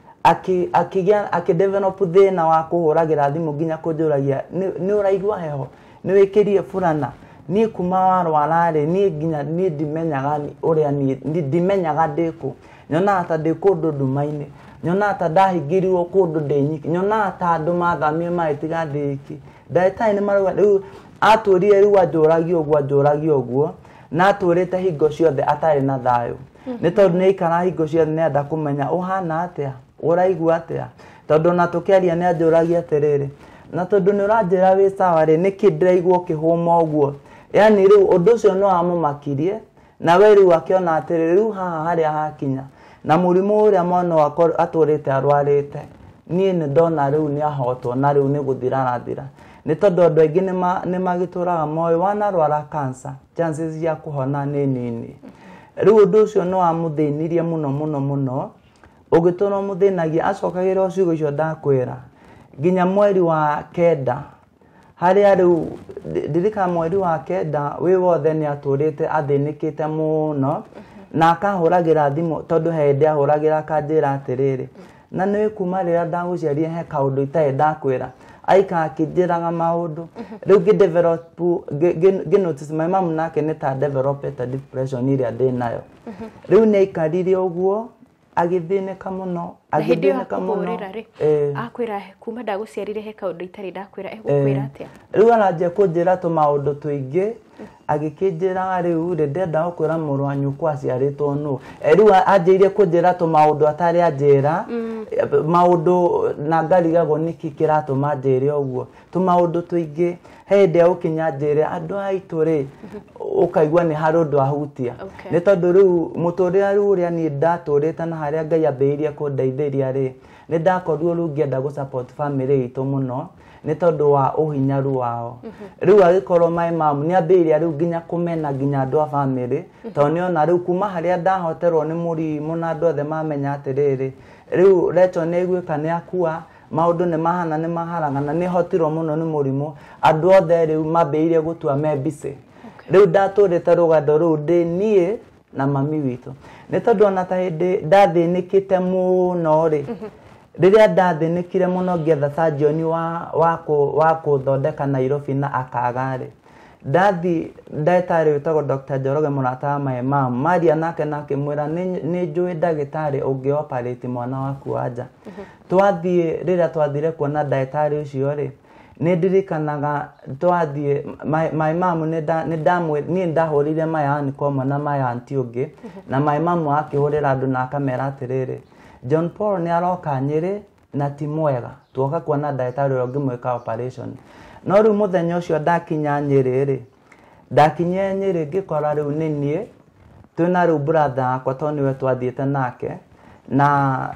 akĩdevelop thĩna wa kũhũragĩra thimũ nginya kũnjũragia nĩ ũraigua heho, nĩ wĩkĩrie burana, niĩ kuma warwara rĩ niĩ nginya niĩ ndimenyaga ũrĩa niĩ ndimenyaga ndĩkũ, nyonaga ta ndĩ kũndũ nduma-inĩ, nyonaga ta ndahingĩrirwo kũndũ ndĩ nyiki, nyonaga ta andũ mathamio magĩtiga ndĩ iki. Ndagĩtarĩ nĩ marauga rĩu atũrire rĩu anjũragia ũguo na atũrĩte hingo ciothe atarĩ na thayũ nĩ tondũ nĩ ikara hingo ciothe nĩ enda kũmenya ũhana atĩa ũraigua atĩa tondũ na tũkĩaria nĩ anjũragia atĩrĩrĩ na tondũ nĩ ũranjĩra wĩ sawa rĩ nĩkĩ ndĩraigua ũkĩhũma ũguo yani rĩu ũndũ ũcio no amũmakirie na we rĩu akĩona atĩrĩrĩ rĩu haha harĩa hakinya na mũrimũ ũrĩa mwana wakwa atũrĩte arwarĩte niĩ nĩ ndona rĩu nĩ ahotwo na rĩu nĩ gũthira arathira nĩ tondũ andũ aingĩ nĩ magĩtũraga moyo wanarwara cancer chances ya kũhona nĩ nini rĩu ũndũ ũcio no amũthĩnirie mũno ũgĩtũra mũthĩnagia acokagĩra ciugo icio ndakwĩra nginya mweri wa kenda harĩa rĩu ndirika mweri wa kenda wĩ wothe nĩ atũrĩte athĩnĩkĩte mũno na akahũragĩra thimũ tondũ hĩndĩ ahũragĩra akanjĩra atĩrĩrĩ na nĩ kuma rĩrĩa ndagũciarire he kaũndũ itarĩ ndakwĩra aika akĩnjĩraga maũndũ rĩu ngĩ-notice my mom nake nĩ ta developed depression ĩrĩa ndĩ nayo rĩu nĩ aikarire ũguo agĩthĩnĩka mũno akwĩra kuma ndagũciarire he kaũndũ itarĩ ndakwĩra egũkwĩra atĩa rĩu aranjia kũnjĩra tũmaũndũ tũingĩ agĩkĩnjĩra rĩu ndenda gũkwĩra mũrũ wa nyũkwa aciarĩtwo nũ rĩu anjĩire kũnjĩra tũmaũndũ atarĩ anjĩra maũndũ na ngarigagwo nĩkĩ kĩratũma njĩre ũguo tũmaũndũ tũingĩ hĩndĩ agũkinya njĩre andũ aitũ rĩ ũkaigua nĩ harĩ ũndũ ahutia nĩ tondũ rĩu mũtũrĩre rĩu ũrĩa niĩ ndatũrĩte na harĩa Ngai ambĩrĩirie kũndeithĩria rĩ nĩ ndakorirwo rĩu ngĩenda gũ-support family itũ mũno nĩ tondũ wa ũhinyaru wao rĩu agĩkorwo my mom nĩ ambĩrĩirie rĩu nginya kũmena nginya andũ a family tondũ nĩona rĩu kuma harĩa ndahoterwo nĩ mũrimũ na andũ othe mamenya atĩrĩrĩ rĩu Rachel nĩ aiguĩka nĩ akua maũndũ nĩ mahana nĩ maharagana nĩ hotirwo mũno nĩ mũrimũ andũ othe rĩu mambĩrĩirie gũtua me busy rĩu ndatũrĩte rũgendo rũu ndĩ niĩ na mami witũ nĩ tondũ ona ta hĩndĩ ndathĩnĩkĩte mũno rĩ rĩrĩa ndathĩnĩkire mũno ngĩetha surgeon wa kũthondeka Nairobi na akaga rĩ ndathi ndagĩtarĩ wĩtagwo Dr. Njoroge mũrata wa my mom maria nake nakĩmwĩra nĩ njũĩ ndagĩtarĩ ũngĩ-operate mwana waku wa nja twathiĩ rĩrĩa twathire kuona ndagĩtarĩ ũcio rĩ nĩ ndirikanaga twathiĩ my mom niĩ ndahũrire my uncle ũmwe na my auntie ũngĩ na my mom akĩhũrĩra andũ na akamera atĩrĩrĩ John Paul nĩ aroka Nyĩrĩ na ti mwega tuoka kuona ndagĩtarĩ ũrĩa ũngĩmwĩka operation no rĩu mũthenya ũcio ndakinya Nyĩrĩ rĩ ndakinyire Nyĩrĩ ngĩkora rĩu nĩ niĩ twĩna rĩu brother akwa tondũ nĩwe twathiĩte nake na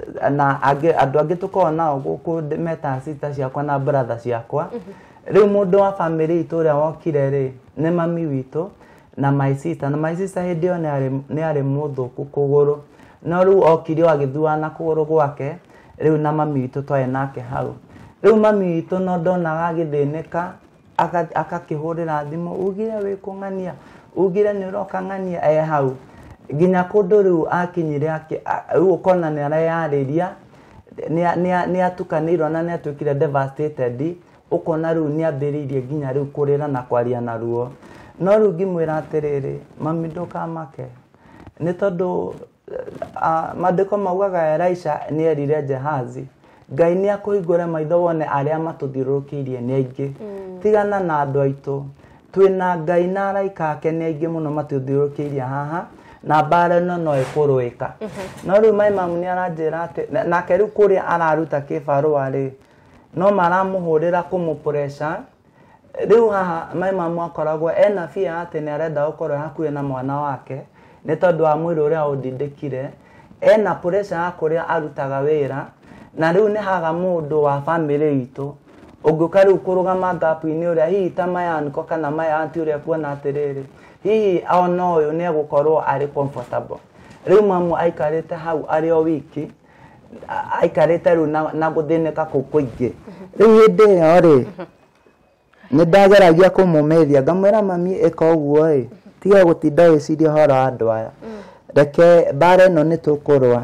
andũ angĩ tũkoragwo nao gũkũ meta sister ciakwa na brother ciakwa rĩu mũndũ wa family itũ ũrĩa wokire rĩ nĩ mami witũ na my sister hĩndĩ ĩyo nĩ arĩ mũthũku kũgũrũ no rĩu okire agĩthua na kũgũrũ gwake rĩu na mami witũ twarĩ nake hau rĩu mami witũ no ndonaga agĩthĩnĩka akakĩhũrĩra thimũ ugire wĩ kũng'ania ugire nĩ ũroka ng'ania hau nginya kũndũ rĩu akinyire rĩu ũkona nĩ areyarĩria nĩ atukanĩirwo na nĩ atuĩkire devastated ũkona rĩu nĩ ambĩrĩirie nginya rĩu kũrĩra na kwaria na ruo no rĩu ngĩmwĩra atĩrĩrĩ mami ndũkamake nĩ tondũ maandĩko maugaga Elisha nĩ erire Gehazi Ngai nĩ akũhingũre maitho wone arĩa matũthiũrũrũkĩirie nĩ aingĩ tigana na andũ aitũ twĩna Ngai na araika ake nĩ aingĩ mũno matũthiũrũrũkĩirie haha na mbara ĩno no ĩkũrũĩka no rĩu my mom nĩ aranjĩra atĩ nake rĩu kũrĩa araruta kĩbarũa rĩ no maramũhũrĩra kũmũ-pressure rĩu haha my mom akoragwo ena fear atĩ nĩ arenda gũkorwo hakuhĩ na mwana wake nĩ tondũ wa mwĩrĩ ũrĩa ũndindĩkire ena pressure ya kũrĩa arutaga wĩra na rĩu nĩ haga mũndũ wa family itũ ũngĩũka rĩu kũrũgama gap-inĩ ũrĩa hihi ta my uncle kana my auntie ũrĩa kuona atĩrĩrĩ hihi ona ũyũ nĩ egũkorwo arĩ comfortable rĩu mamu aikarĩte hau arĩ o wiki aikarĩte rĩu na gũthĩnĩka kũu kũingĩ rĩu hĩndĩ ĩyo rĩ nĩ ndageragia kũmũmĩrĩria ngamwĩra mami ĩka ũguo ĩ tiga gũtinda wĩciria ũhoro wa andũ aya reke mbara ĩno nĩ tũkũrũa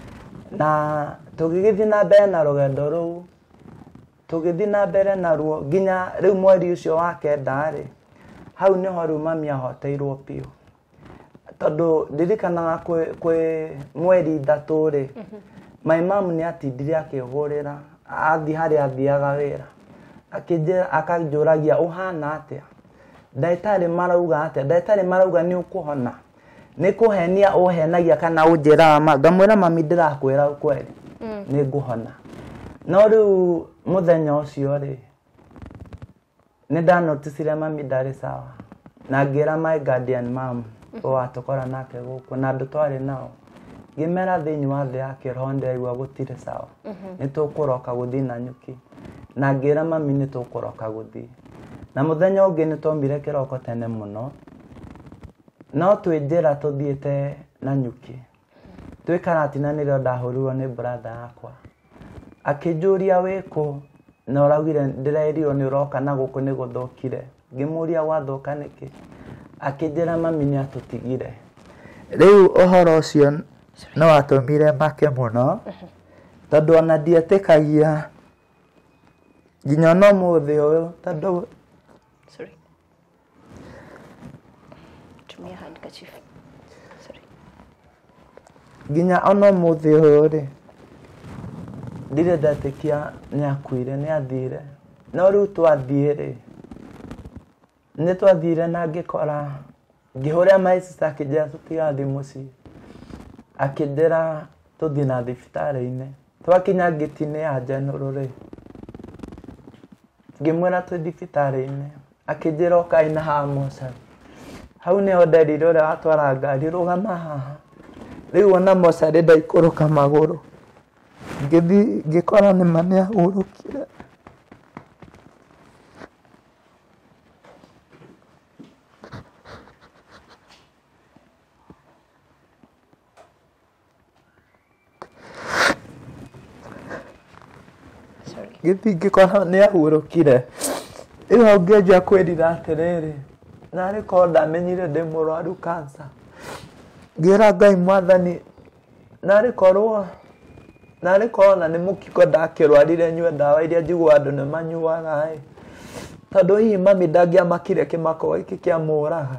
na tũgĩgĩthiĩ na mbere na rũgendo rũu tũgĩthiĩ na mbere naruo nginya rĩu mweri ũcio wa kenda rĩ hau nĩho rĩu mami ahoteirwo piũ tondũ ndirikanaga kwĩ mweri 3 rĩ my mom nĩ atindire akĩhũrĩra athiĩ harĩa athiaga wĩra akĩnjũragia ũhana atĩa ndagĩtarĩ marauga atĩa ndagĩtarĩ marauga nĩ ũkũhona nĩ kũhenia ũhenagia kana ũnjĩraga ma ngamwĩra mami ndĩrakwĩra kweli nĩ ngũhona no rĩu mũthenya ũcio rĩ nĩ ndanoticire mami ndarĩ sawa na ngĩra my guardian mom watũkora nake gũkũ na andũ twarĩ nao ngĩmera thĩinĩ wa thĩ ya kĩroho ndĩraigua gũtirĩ sawa nĩ tũkũroka gũthiĩ na nyuki na ngĩra mami nĩ tũkũroka gũthiĩ na mũthenya ũngĩ nĩ twaumire kĩroko tene mũno no twĩ njĩra tũthiĩte na nyuki twĩkara atina nĩrĩo ndahũrirwo nĩ brother yakwa akĩnjũria wĩkũ na ũraugire ndĩrerirwo nĩ ũroka na gũkũ nĩ gũthũkire ngĩmũria gwathũka nĩkĩ akĩnjĩra mami nĩ atũtigire rĩu ũhoro ũcio no watũmire make mũno tondũ ona ndietĩkagia nginya no mũthĩ ũyũ tondũ nginya ona mũthĩ ũyũ rĩ ndirĩ ndetĩkia nĩ akuire nĩ athire no rĩu twathiĩ rĩ nĩ twathire na ngĩkora ngĩhũrĩra my sister akĩnjĩra tũtigathiĩ mũciĩ akĩnjĩra tũthiĩ na thibitarĩ-inĩ twakinya ngĩti-inĩ ya general rĩ ngĩmwĩra twĩ thibitarĩ-inĩ akĩnjĩra ũkai na haha mocarĩ hau nĩho nderire ũrĩa watwara ngari rũgama haha rĩu ona mocarĩ ndaikũrũka magũrũ ngĩthiĩ ngĩkora nĩma nĩ ahurũkire gĩthiĩ ngĩkora nĩ ahurũkire rĩu hau ngĩanjia kwĩrira atĩrĩrĩ narĩ korwo ndamenyire ndĩ mũrwaru cancer ngĩra Ngai Mwathani narĩ korwo na nĩ mũkingo ndakĩrwarire nyue ndawa iria njiguaga andũ nĩ manyuaga tondũ hihi mami ndangĩamakire kĩmako gĩkĩ kĩamũraga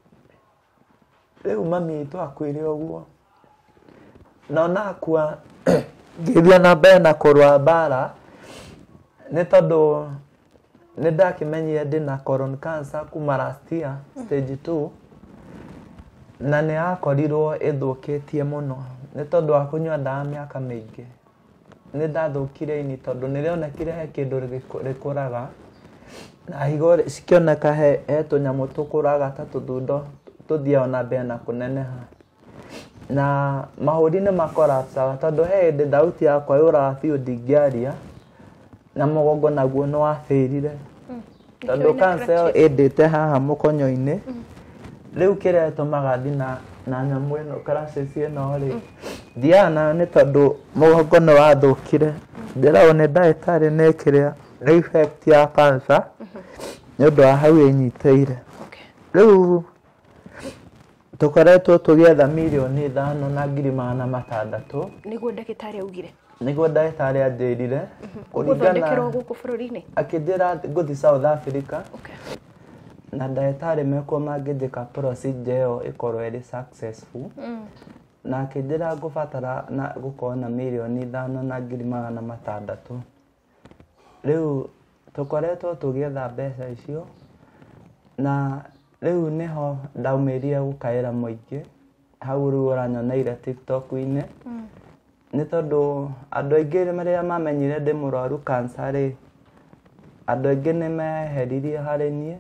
rĩu mami witũ akuire ũguo na ona akua ngĩthiĩ na mbere na kũrũa mbara nĩ tondũ nĩ ndakĩmenyire ndĩ na colon cancer kuma last year stage 2 na nĩ yakorirwo ĩthũkĩtie mũno nĩ tondũ wa kũnyua ndawa mĩaka mĩingĩ nĩ ndathũkire ini tondũ nĩrĩonekire he kĩndũ rĩkũraga na higo cikĩoneka he tũnyamũ tũkũraga ta tũthundo tũthiaga na mbere na kũneneha na mahũri nĩ makorapsaga tondũ he hĩndĩ thauti yakwa yũraga biũ ndingĩaria na mũgongo naguo nĩ wabĩrire tondũ cancer ĩyo ĩndĩte haha mũkonyo-inĩ rĩu kĩrĩa gĩtũmaga thiĩ na nyamũ ĩno crisis ĩno rĩ thiaga nayo nĩ tondũ mũgongo nĩ wathũkire ndĩragwo nĩ ndagĩtarĩ nĩ kĩrĩa nĩ effect ya cancer nĩ ũndũ wa hau ĩnyitĩire rĩu tũkoretwo tũgĩetha mirioni 5,600,000 nĩguo ndagĩtarĩ augire nĩguo ndagĩtarĩ anjĩrire gũthondekerwo gũkũ bũrũri-inĩ akĩnjĩra ngũthiĩ South Africa na ndagĩtarĩ mekuo mangĩnjĩka procedure ĩyo ĩkorwo ĩrĩ successful na akĩnjĩra ngũbatara na gũkorwo na mirioni 5,600,000 rĩu tũkoretwo tũgĩetha mbeca icio na rĩu nĩho ndaumĩrire gũkaĩra mũingĩ hau rĩu ũranyoneire TikTok-inĩ nĩ tondũ andũ aingĩ marĩa mamenyire ndĩ mũrwaru cancer rĩ andũ aingĩ nĩ meheririe harĩ niĩ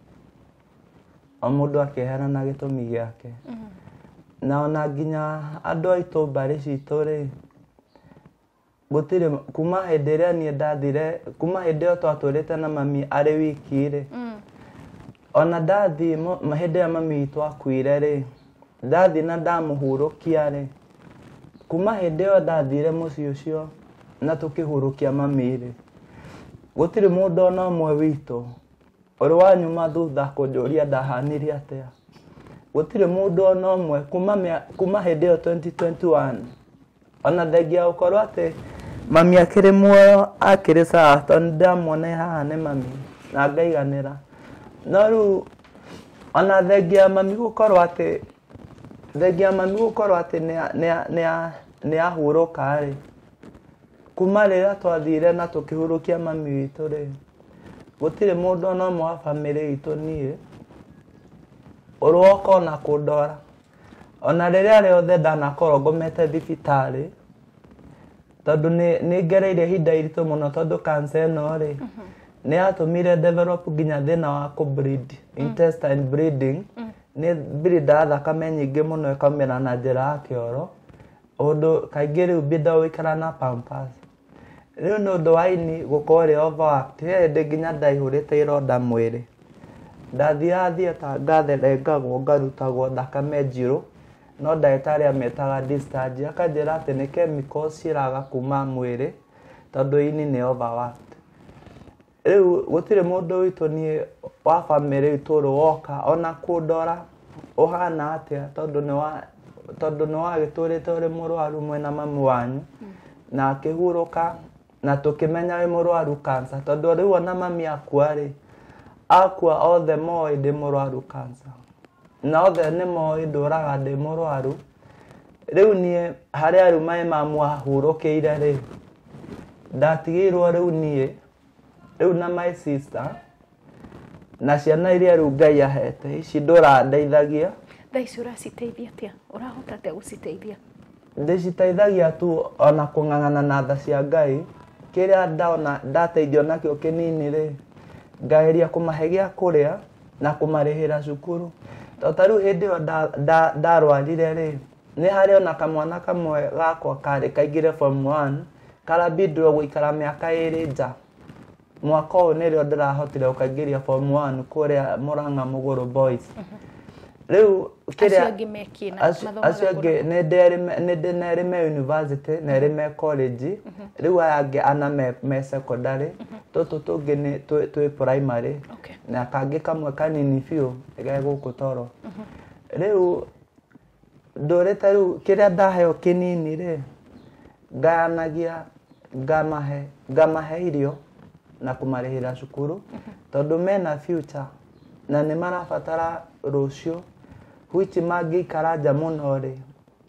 o mũndũ akĩehera na gĩtũmi gĩake na ona nginya andũ aitũ mbarĩ citũ rĩ gũtirĩ kuma hĩndĩ ĩrĩa niĩ ndathire kuma hĩndĩ ĩyo twatũrĩte na mami arĩ wiki rĩ ona ndathiĩ hĩndĩ ĩrĩa mami witũ akuire rĩ ndathiĩ na ndamũhurũkia rĩ kuma hĩndĩ ĩyo ndathire mũciĩ ũcio na tũkĩhurũkia mami rĩ gũtirĩ mũndũ ona ũmwe witũ ũrĩ wanyuma thutha kũnjũria ndahanire atĩa gũtirĩ mũndũ ona ũmwe kuma hĩndĩ ĩyo 2021 ona thengia gũkorwo atĩ mami akĩrĩ muoyo akĩrĩ sawa tondũ ndamwona haha nĩ mami na ngaiganĩra no rĩu ona thengia mami gũkorwo atĩ nĩ ahurũka rĩ kuma rĩrĩa twathire na tũkĩhurũkia mami witũ rĩ gũtirĩ mũndũ ona ũmwe wa bamĩrĩ itũ niĩ uroka na kundora ona riria riothe ndanakorwo ngomete thibitarĩ tondu ni ngereire hinda iritu muno tondu cancer ĩno ri ni yatumire develop nginya thina wa kubleed intestine bleeding ni birida thakame nyingi muno ikamera na njira ya kioro undu kaingĩ rĩu mbida wikara na pampers riu no ndo waini gukore overactive nginya ndaihurite ironda mwiri ndathiathia ta ngatherengagwo ngarutagwo thakame njiru no ndagĩtarĩ ametaga discharge akanjĩra atĩ nĩ chemicals ciraga kuma mwĩrĩ tondu ini nĩ overworked rĩu gũtirĩ mũndũ witũ niĩ wa family itũ woka ona kundora uhana atĩa tondu nĩ wagĩtũrĩte ũrĩ mũrwaru mwena mamu wanyu na akĩhurũka na tukimenya wĩ mũrwaru cancer tondu rĩu ona mami akua othe moĩ ndĩ mũrwaru cancer na othe nĩ moĩ ndũraga ndĩ mũrwaru rĩu niĩ harĩa rĩu maĩ mamwahurũkĩire rĩ ndatigĩirwo rĩu niĩ rĩu na my sister na ciana iria rĩu Ngai ahete ici ndũrandeithagia thaa ici ũraciteithia atĩa ũrahota atĩa gũciteithia ndĩciteithagia tu ona kũng'ang'ana na tha cia Ngai kĩrĩa ndona ndateithio nakĩo kĩnini rĩ ngageria kũmahe gĩa kũrĩa na kũmarĩhĩra cukuru tondũ rĩu hĩndĩ ĩyo ndarwarire rĩ nĩ harĩ ona kamwana kamwe gakwa karĩ kaingĩre form 1 karabindwo gũikara mĩaka 2 nja mwaka ũyũ nĩrĩo ndĩrahotire gũkaingĩria form 1 kũrĩa Murang'a Mũgũrũ Boys rĩu kĩrĩa acio angĩ nĩ nerime university nerime college rĩu aya angĩ ana me secondary tũtũ tũngĩ nĩ twĩ primary na kangĩ kamwe kanini biũ gegũkũ Toro rĩu ndũrĩte rĩu kĩrĩa ndaheo kĩnini rĩ ngayanagia ngamahe irio na kũmarĩhĩra cukuru tondu mena future na nĩ marabatara rũciũ which mangĩikara nja mũno rĩ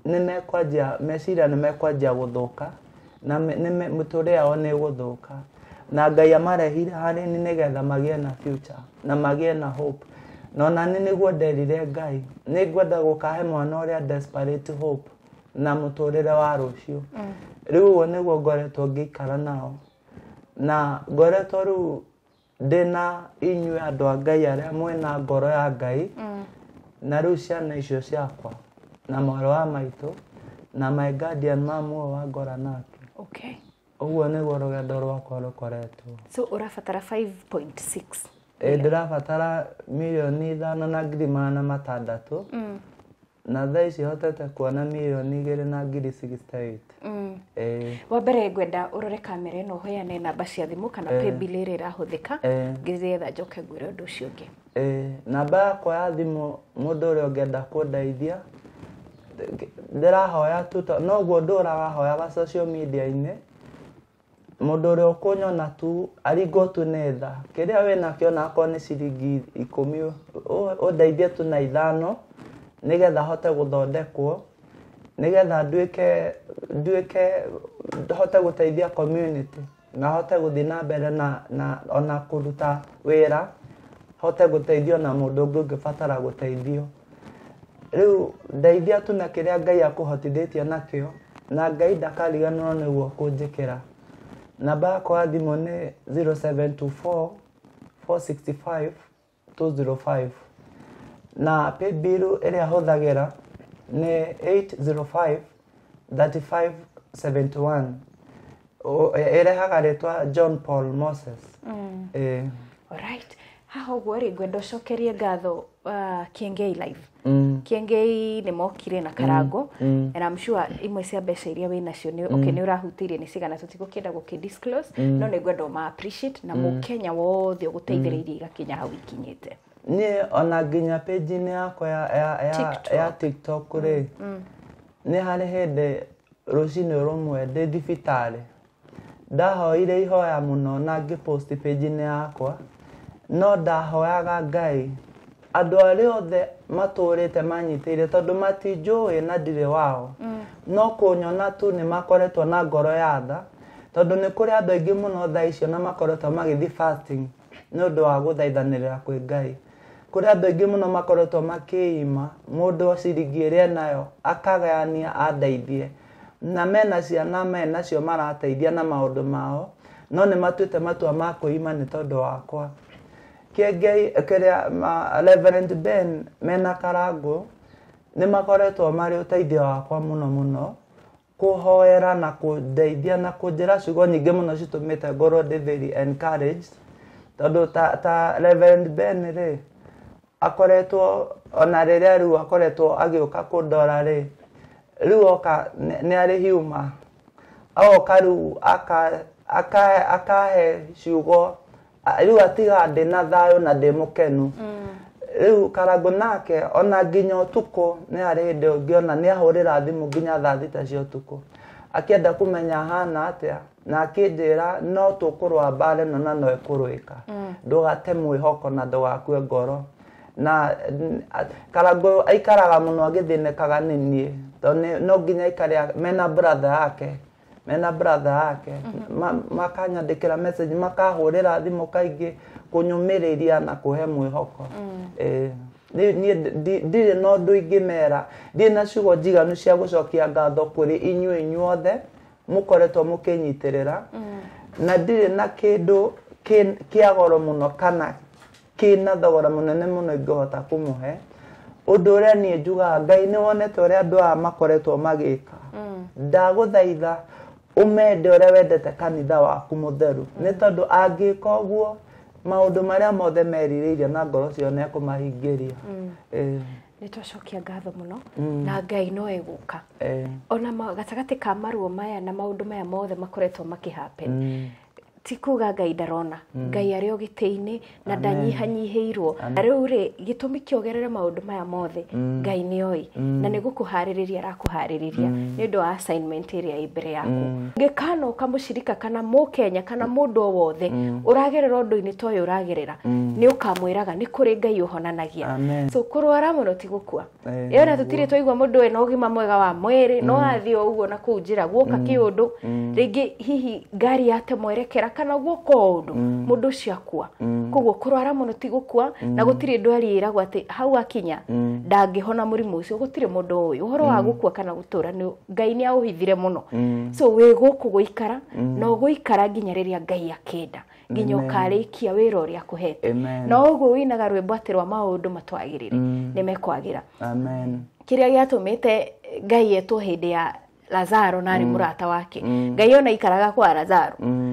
meciria nĩ mekwanjia gũthũka na mũtũrĩre wao nĩ gũthũka na Ngai amarehire harĩ ni nĩgetha magĩe na future na magĩe na hope na ona ni nĩguo nderire Ngai nĩ ngwenda gũkahe mwana ũrĩa desperate hope na mũtũrĩre wa rũciũ rĩu ũguo nĩguo ngoretwo ngĩikara nao na ngoretwo rĩu ndĩna inyuĩ andũ a Ngai arĩa mwĩna ngoro ya Ngai na rĩu ciana icio ciakwa na mwarĩ wa maitũ na my guardian mamu wa ngora nake ũguo nĩguo rũgendo rwakwa rũkoretwo so ũrabatara 5.6 ndĩrabatara mirioni 5,600,000 na thaa ici hotete kuona mirioni 2,68 wa mbere ngwenda ũrore kamera ĩno ũheane namba cia thimũ kana paybill ĩrĩa ĩrahũthĩka ngĩthietha njoke ngwĩre ũndũ ũcio ũngĩ namba yakwa ya thimũ mũndũ ũrĩa ũngĩenda kũndeithia ndĩrahoya tu noguo ndũrahoyaga social media-inĩ mũndũ ũrĩa ũkũnyona tu aringwo tu nĩ tha kĩrĩa wĩnakĩo nakorwo nĩ ciringi 10 ũndeithie tu na 5 nĩgetha hote gũthondekwo nĩgetha nduĩke hote gũteithia community na hote gũthiĩ na mbere na ona kũruta wĩra hote gũteithio na mũndũ ũngĩ ũngĩbatara gũteithio rĩu ndeithia tu na kĩrĩa Ngai akũhotithĩtie nakĩo na Ngai ndakariganĩrwo nĩguo kũnjĩkĩra namba yakwa ya thimũ nĩ 0724 465 205 na paybill ĩrĩa hũthagĩra nĩ 805 3571 ĩrehaga rĩtwa John Paul Moses alright haha ũguo rĩ ngwenda ũcokerie ngatho Kiengei Live Kiengei nĩ mokire na Karango and I'm sure imwe cia mbeca iria wĩ nacio nĩ ũrahutirie nĩ cigana tũtigũkĩenda gũkĩdisclose no nĩ ngwenda ũma appreciate na mũkenya wothe ũgũteithĩrĩirie igakinya hau ikinyĩte niĩ ona nginya page-inĩ yakwa ya TikTok rĩ nĩ harĩ hĩndĩ rũcinĩ rũmwe ndĩ thibitarĩ ndahoire ihoya mũno na ngĩpost page-inĩ yakwa no ndahoyaga Ngai andũ arĩa othe matũrĩte manyitĩire tondũ matinjũĩ na ndirĩ wao no kũnyona tu nĩ makoretwo na ngoro ya tha tondũ nĩ kũrĩ andũ aingĩ mũno thaa icio na makoretwo magĩthiĩ fasting nĩ ũndũ wa gũthaithanĩrĩra kwĩ Ngai kuri andũ aingĩ mũno makoretwo makĩima mũndũ ciringi ĩrĩa nayo akagayania andeithie na mena ciana menacio marateithia na maũndũ mao no nĩ matuĩte matua ma kũima nĩ tondũ wakwa kĩengei kĩrĩa Reverend Ben mena Karangũ nĩ makoretwo marĩ ũteithio wakwa mũno kũhoera na kũndeithia na kũnjĩra ciugo nyingĩ mũno citũmĩte ngorwo ndĩ very encouraged tondũ ta Reverend Ben rĩ akoretwo ona rĩrĩa rĩu akoretwo agĩũka kũndora rĩ rĩu oka nĩ arĩ humor agoka rĩu akahe ciugo rĩu atiga ndĩ na thayũ na ndĩ mũkenu rĩu Karangũ nake ona nginya ũtukũ nĩ arĩ hĩndĩ ũngĩona nĩ ahũrĩra thimũ nginya thaa thita cia ũtukũ akĩenda kũmenya hana atĩa na akĩnjĩra no tũkũrũa mbara ĩno na no ĩkũrũĩka ndũgate mwĩhoko na ndũgakue ngoro na Karangũ aikaraga mũno agĩthĩnĩkaga nĩ niĩ tondũ no nginya aikare mena brother yake makanyandĩkĩra message makahũrĩra thimũ kaingĩ kũnyũmĩrĩria na kũhe mwĩhoko ndirĩ na ũndũ ingĩmera ndirĩ na ciugo njiganu cia gũcokia ngatho kũrĩ inyuothe mũkoretwo mũkĩnyitĩrĩra na ndirĩ na kĩndũ kĩa goro mũno kana kĩna thogora mũnene mũno ingĩhota kũmũhe ũndũ ũrĩa niĩ njugaga Ngai nĩ wonete ũrĩa andũ aya makoretwo magĩka ndagũthaitha umende ũrĩa wendete kanitha waku mũtheru nĩ tondũ angĩka ũguo maũndũ marĩa mothe merirĩirie na ngoro cio nĩ ekũmahingĩria nĩ twacokia ngatho mũno na Ngai no egũka ona gatagatĩ ka maruo maya na maũndũ maya mothe makoretwo makĩhappen ti kuga Ngai ndarona Ngai arĩ o gĩtĩ-inĩ na ndanyihanyihĩirwo na rĩu rĩ gĩtũmi kĩogerere maũndũ maya mothe Ngai nĩoĩ na nĩ gũkũharĩrĩria arakũharĩrĩria nĩ ũndũ wa assignment ĩrĩa ĩ mbere yaku ngĩkanoka mũcirika kana mũkenya kana mũndũ o wothe ũragerera ũndũ-inĩ ta ũyũ ũragerera nĩ ũkamwĩraga nĩ kũrĩ Ngai ũhonanagia so kũrwara mũno ti gũkua yona tũtirĩ twaigua mũndũ ena ũgima mwega wa mwĩrĩ no athiĩ o ũguo na kũu njĩra guoka kĩũndũ rĩngĩ hihi ngari yate mwerekera kana guoka ũndũ mũndũ ũcio akua koguo kũrwara mũno ti gũkua na gũtirĩ ndwari ĩragwo atĩ hau akinya ndangĩhona mũrimũ ũcio gũtirĩ mũndũ ũyũ ũhoro wa gũkua kana gũtũra Ngai nĩ aũhithire mũno so wĩ gũkũ gũikara no gũikara nginya rĩrĩa Ngai akenda nginya ũkarĩkia wĩra ũrĩa akũhete na ũguo wĩnaga rwĩmbo atĩ rwa maũndũ matwagĩrĩre nĩ mekwagĩra kĩrĩa gĩatũmĩte Ngai etwo hĩndĩ ya Lazaro na arĩ mũrata wake Ngai ona ikaraga kwa Lazaro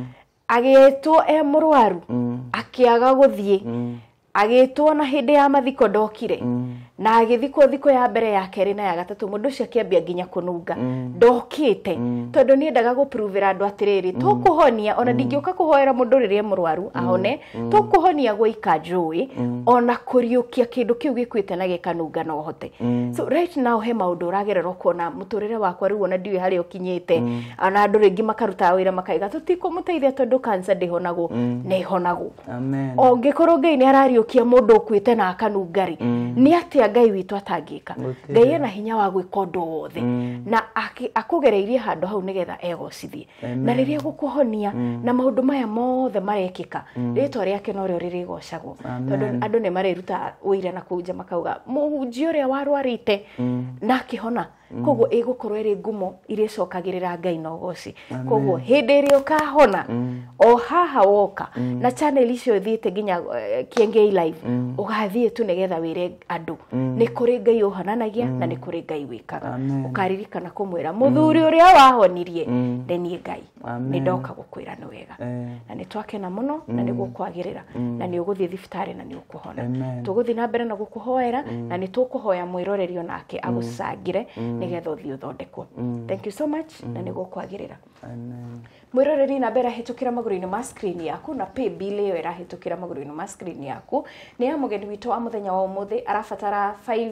agĩtwo mũrwaru akĩaga gũthiĩ agĩtwo na hĩndĩ ya mathiko ndokire na agĩthikwo thiko ya mbere ya kerĩ na ya gatatũ mũndũ ũcio akĩambia nginya kũnunga ndokĩte tondũ nĩ endaga gũpruvĩra andũ atĩrĩrĩ tũkũhonia ona ndingĩũka kũhoera mũndũ rĩrĩa mũrwaru ahone tũkũhonia gũika njũĩ ona kũriũkia kĩndũ kĩu gĩkuĩte na gĩkanunga no hote so right now he maũndũ ũragerera kuona mũtũrĩre wakwa rĩu ona ndiũĩ harĩa ũkinyĩte ona andũ rĩngĩ makarutaga wĩra makaiga tũtikũmũteithia tondũ cancer ndĩhonagwo nĩ ihonagwo ongĩkorwo Ngai nĩ arariũkia mũndũ ũkuĩte na akanunga rĩ nĩ atĩa Ngai witũ atangĩka Ngai ena hinya wa gwĩka ũndũ wothe na akũgereirie handũ hau nĩgetha egocithie na rĩrĩa gũkũhonia na maũndũ maya mothe marekĩka rĩtwa rĩake no rĩo rĩrĩgocagwo tondũ andũ nĩ mareruta ũira na kũnja makauga mũhunjia ũrĩa warwarĩte na akĩhona koguo ĩgũkorwo ĩrĩ ngumo irĩcokagĩrĩra Ngai na ũgoci koguo hĩndĩ ĩrĩa ũkahona o haha woka na channel icio thiĩte nginya Kiengei live ũgathiĩ tu nĩgetha wĩre andũ nĩ kũrĩ Ngai ũhonanagia na nĩ kũrĩ Ngai wĩkaga ũkaririkana kũmwĩra mũthuri ũrĩa wahonirie ndenie Ngai nĩ ndoka gũkwĩra nĩ wega na nĩ twakena mũno na nĩ gũkwagĩrĩra na nĩ ũgũthiĩ thibitarĩ na nĩ ũkũhona tũgũthiĩ na mbere na gũkũhoera na nĩ tũkũhoya mwĩrorerio nake agũcangire nĩgetha ũthiĩ ũthondekwo thank you so much na nĩ gũkwagĩrĩra mwĩroreri na mbere ahĩtũkĩra magũrũ-inĩ ma screen yaku na pay bill ĩyo ĩrahĩtũkĩra magũrũ-inĩ ma screen yaku nĩ ya mũgeni witũ wa mũthenya wa ũmũthĩ arabatara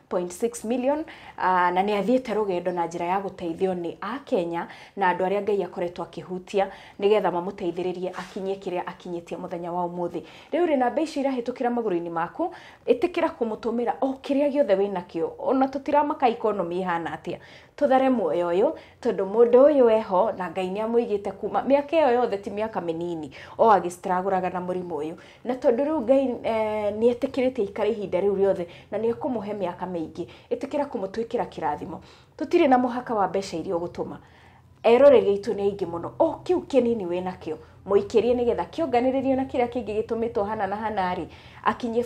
5.6 million na nĩ athiĩte rũgendo na njĩra ya gũteithio nĩ a Kenya na andũ arĩa Ngai akoretwo akĩhutia nĩgetha mamũteithĩrĩrie akinyie kĩrĩa akinyĩtie mũthenya wa ũmũthĩ. Rĩu rĩ namba ici irahĩtũkĩra magũrũ-inĩ maku, ĩtĩkĩra kũmũtũmĩra o kĩrĩa gĩothe wĩnakĩo, ona tũtiramaka economy ihana atĩa, tũthare muoyo ũyũ tondũ mũndũ ũyũ eho na Ngai nĩ amũigĩte kuma mĩaka ĩyo yothe, ti mĩaka mĩnini o agĩstragũraga na mũrimũ ũyũ, na tondũ rĩu Ngai nĩ etĩkĩrĩte ikare ihinda rĩu rĩothe na nĩ ekũmũhe mĩaka mĩingĩ, ĩtĩkĩra kũmũtwĩkĩra kĩrathimo. Tũtirĩ na mũhaka wa mbeca iria ũgũtũma, eroreri aitũ nĩ aingĩ mũno, o kĩu kĩnini wĩnakĩo mũikĩrie nĩgetha kĩonganĩrĩrio na kĩrĩa kĩngĩ gĩtũmĩtwo hana na hana rĩ akinyie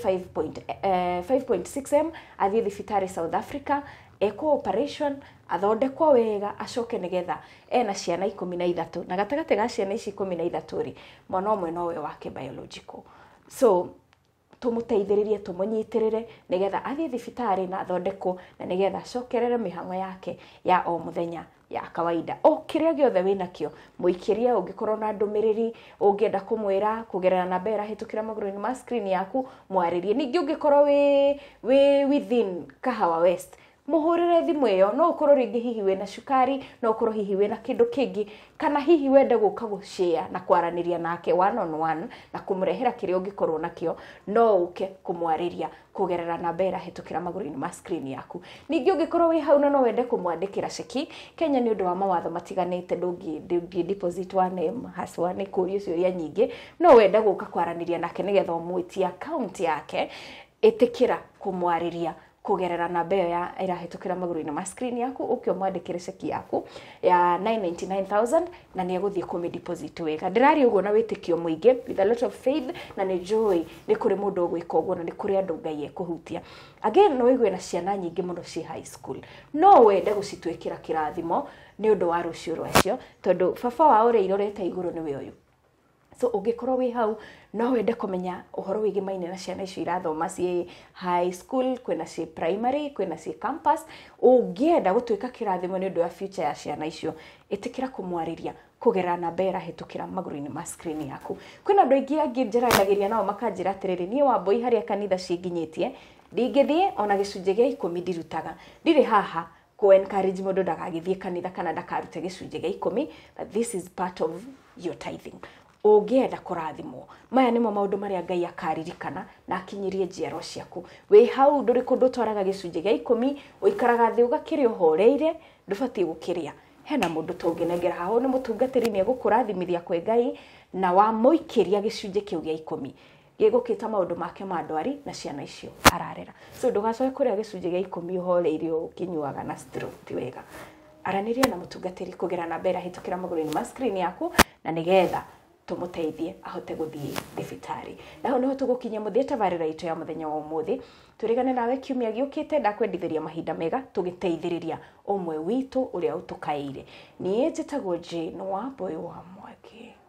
5.6M athiĩ thibitarĩ South Africa, ekwo operation, athondekwo wega, acoke nĩgetha ena ciana 13 na gatagatĩ ga ciana ici 13 rĩ mwana ũmwe nowe wake biological. So tumuteithĩrĩrie, tumunyitĩrĩre nĩgetha athiĩ thibitarĩ na athondekwo na nĩgetha acokerere mĩhang'o yake ya o mũthenya ya kawaida. O kĩrĩa gĩothe wĩnakĩo mũikĩrie, ũngĩkorwo na ndũmĩrĩri ũngĩenda kũmwĩra kũgerera namba ĩrahĩtũkĩra magũrũ-inĩ ma screen yaku mwarĩrie. Ningĩ ũngĩkorwo wĩ within Kahawa West muhurire thimũ ĩyo, no ũkorwo rĩngĩ hihi wĩna cukari, no ũkorwo hihi wĩna kĩndũ kĩngĩ, kana hihi wende gũka gũshare na kwaranĩria nake one on one na kũmũrehera kĩrĩa ũngĩkorwo nakĩo, no ũke kũmwarĩria kũgerera namba ĩrahĩtũkĩra magũrũ-inĩ ma screen yaku. Ningĩ ũngĩkorwo wĩ hau na no wende kũmwandĩkĩra ceki, Kenya nĩ ũndũ wa mawatho matiganĩte ndũngĩ deposit one name haswa nĩ kũrio ciũria nyingĩ, no wende gũka kwaranĩria nake nĩgetha ũmwĩtie account yake, ĩtĩkĩra kũmwarĩria kũgerera namba ĩyo ĩrahĩtũkĩra magũrũ-inĩ ma screen yaku, ũkĩo mwandĩkĩre ceki yaku ya 999,000 na nĩ egũthiĩ kũmĩ deposit wega. Ndĩrari ũguo na wĩtĩkio mũingĩ with a lot of faith, na nĩ njũĩ nĩ kũrĩ mũndũ ũgwĩka ũguo na nĩ kũrĩ andũ Ngai ekũhutia. Again no wĩgue na ciana nyingĩ mũno ciĩ high school, no wende gũcitwĩkĩra kĩrathimo nĩ ũndũ wa rũciũ rwacio, tondũ baba wao ũrĩa irorete igũrũ nĩwe ũyũ. So ũngĩkorwo wĩ hau no wende kũmenya ũhoro wĩgiĩ maine na ciana icio irathoma ciĩ high school, kwĩna ciĩ primary, kwĩna ciĩ campus, ũngĩenda gũtwĩka kĩrathimo nĩ ũndũ wa future ya ciana icio, ĩtĩkĩra kũmwarĩria kũgerera namba ĩrahĩtũkĩra magũrũ-inĩ ma screen yaku. Kwĩna andũ aingĩ angĩ njaranagĩria nao makanjĩra atĩrĩrĩ, niĩ Wambui harĩa kanitha cinginyĩtie ndingĩthiĩ ona gĩcunjĩ gĩa 10 ndirutaga, ndirĩ haha ku encourage mũndũ ndagagĩthiĩ kanitha kana ndakarute gĩcunjĩ gĩa 10, but this is part of your tithing. Ũngĩenda kũrathimwo, maya nĩmo maũndũ marĩa Ngai akaririkana na akinyĩrie njiarwa ciaku. Wĩ hau ndũrĩ kũndũ twaraga gĩcunjĩ gĩa 10, ũikaraga thĩ ũgakĩrĩa ũhoreire, ndũbatiĩ gũkĩrĩa. Hena mũndũ tũngĩnengera haho nĩ mũtungatĩri nĩ egũkũrathimithia kwĩ Ngai na wamũikĩria gĩcunjĩ kĩu gĩa 10 gĩgũkĩta maũndũ make ma ndwari na ciana icio ararera. So ndũgacoke kũrĩa gĩcunjĩ gĩa 10 ũhoreire ũkĩnyuaga na straw, ti wega. Aranĩria na mũtungatĩri kũgerera namba ĩrahĩtũkĩra magũrũ-inĩ ma screen yaku na nĩgetha tũmũteithie ahote gũthiĩ thibitarĩ. Naho nĩho tũgũkinya mũthia tabarĩra itũ ya mũthenya wa ũmũthĩ. Tũrigane nawe kiumia gĩũkĩte, ndakwendithĩria mahinda mega tũgĩteithĩrĩria ũmwe witũ ũrĩa ũtũkaĩire. Niĩ njĩtagwo Jane Wambui wa Mwangi.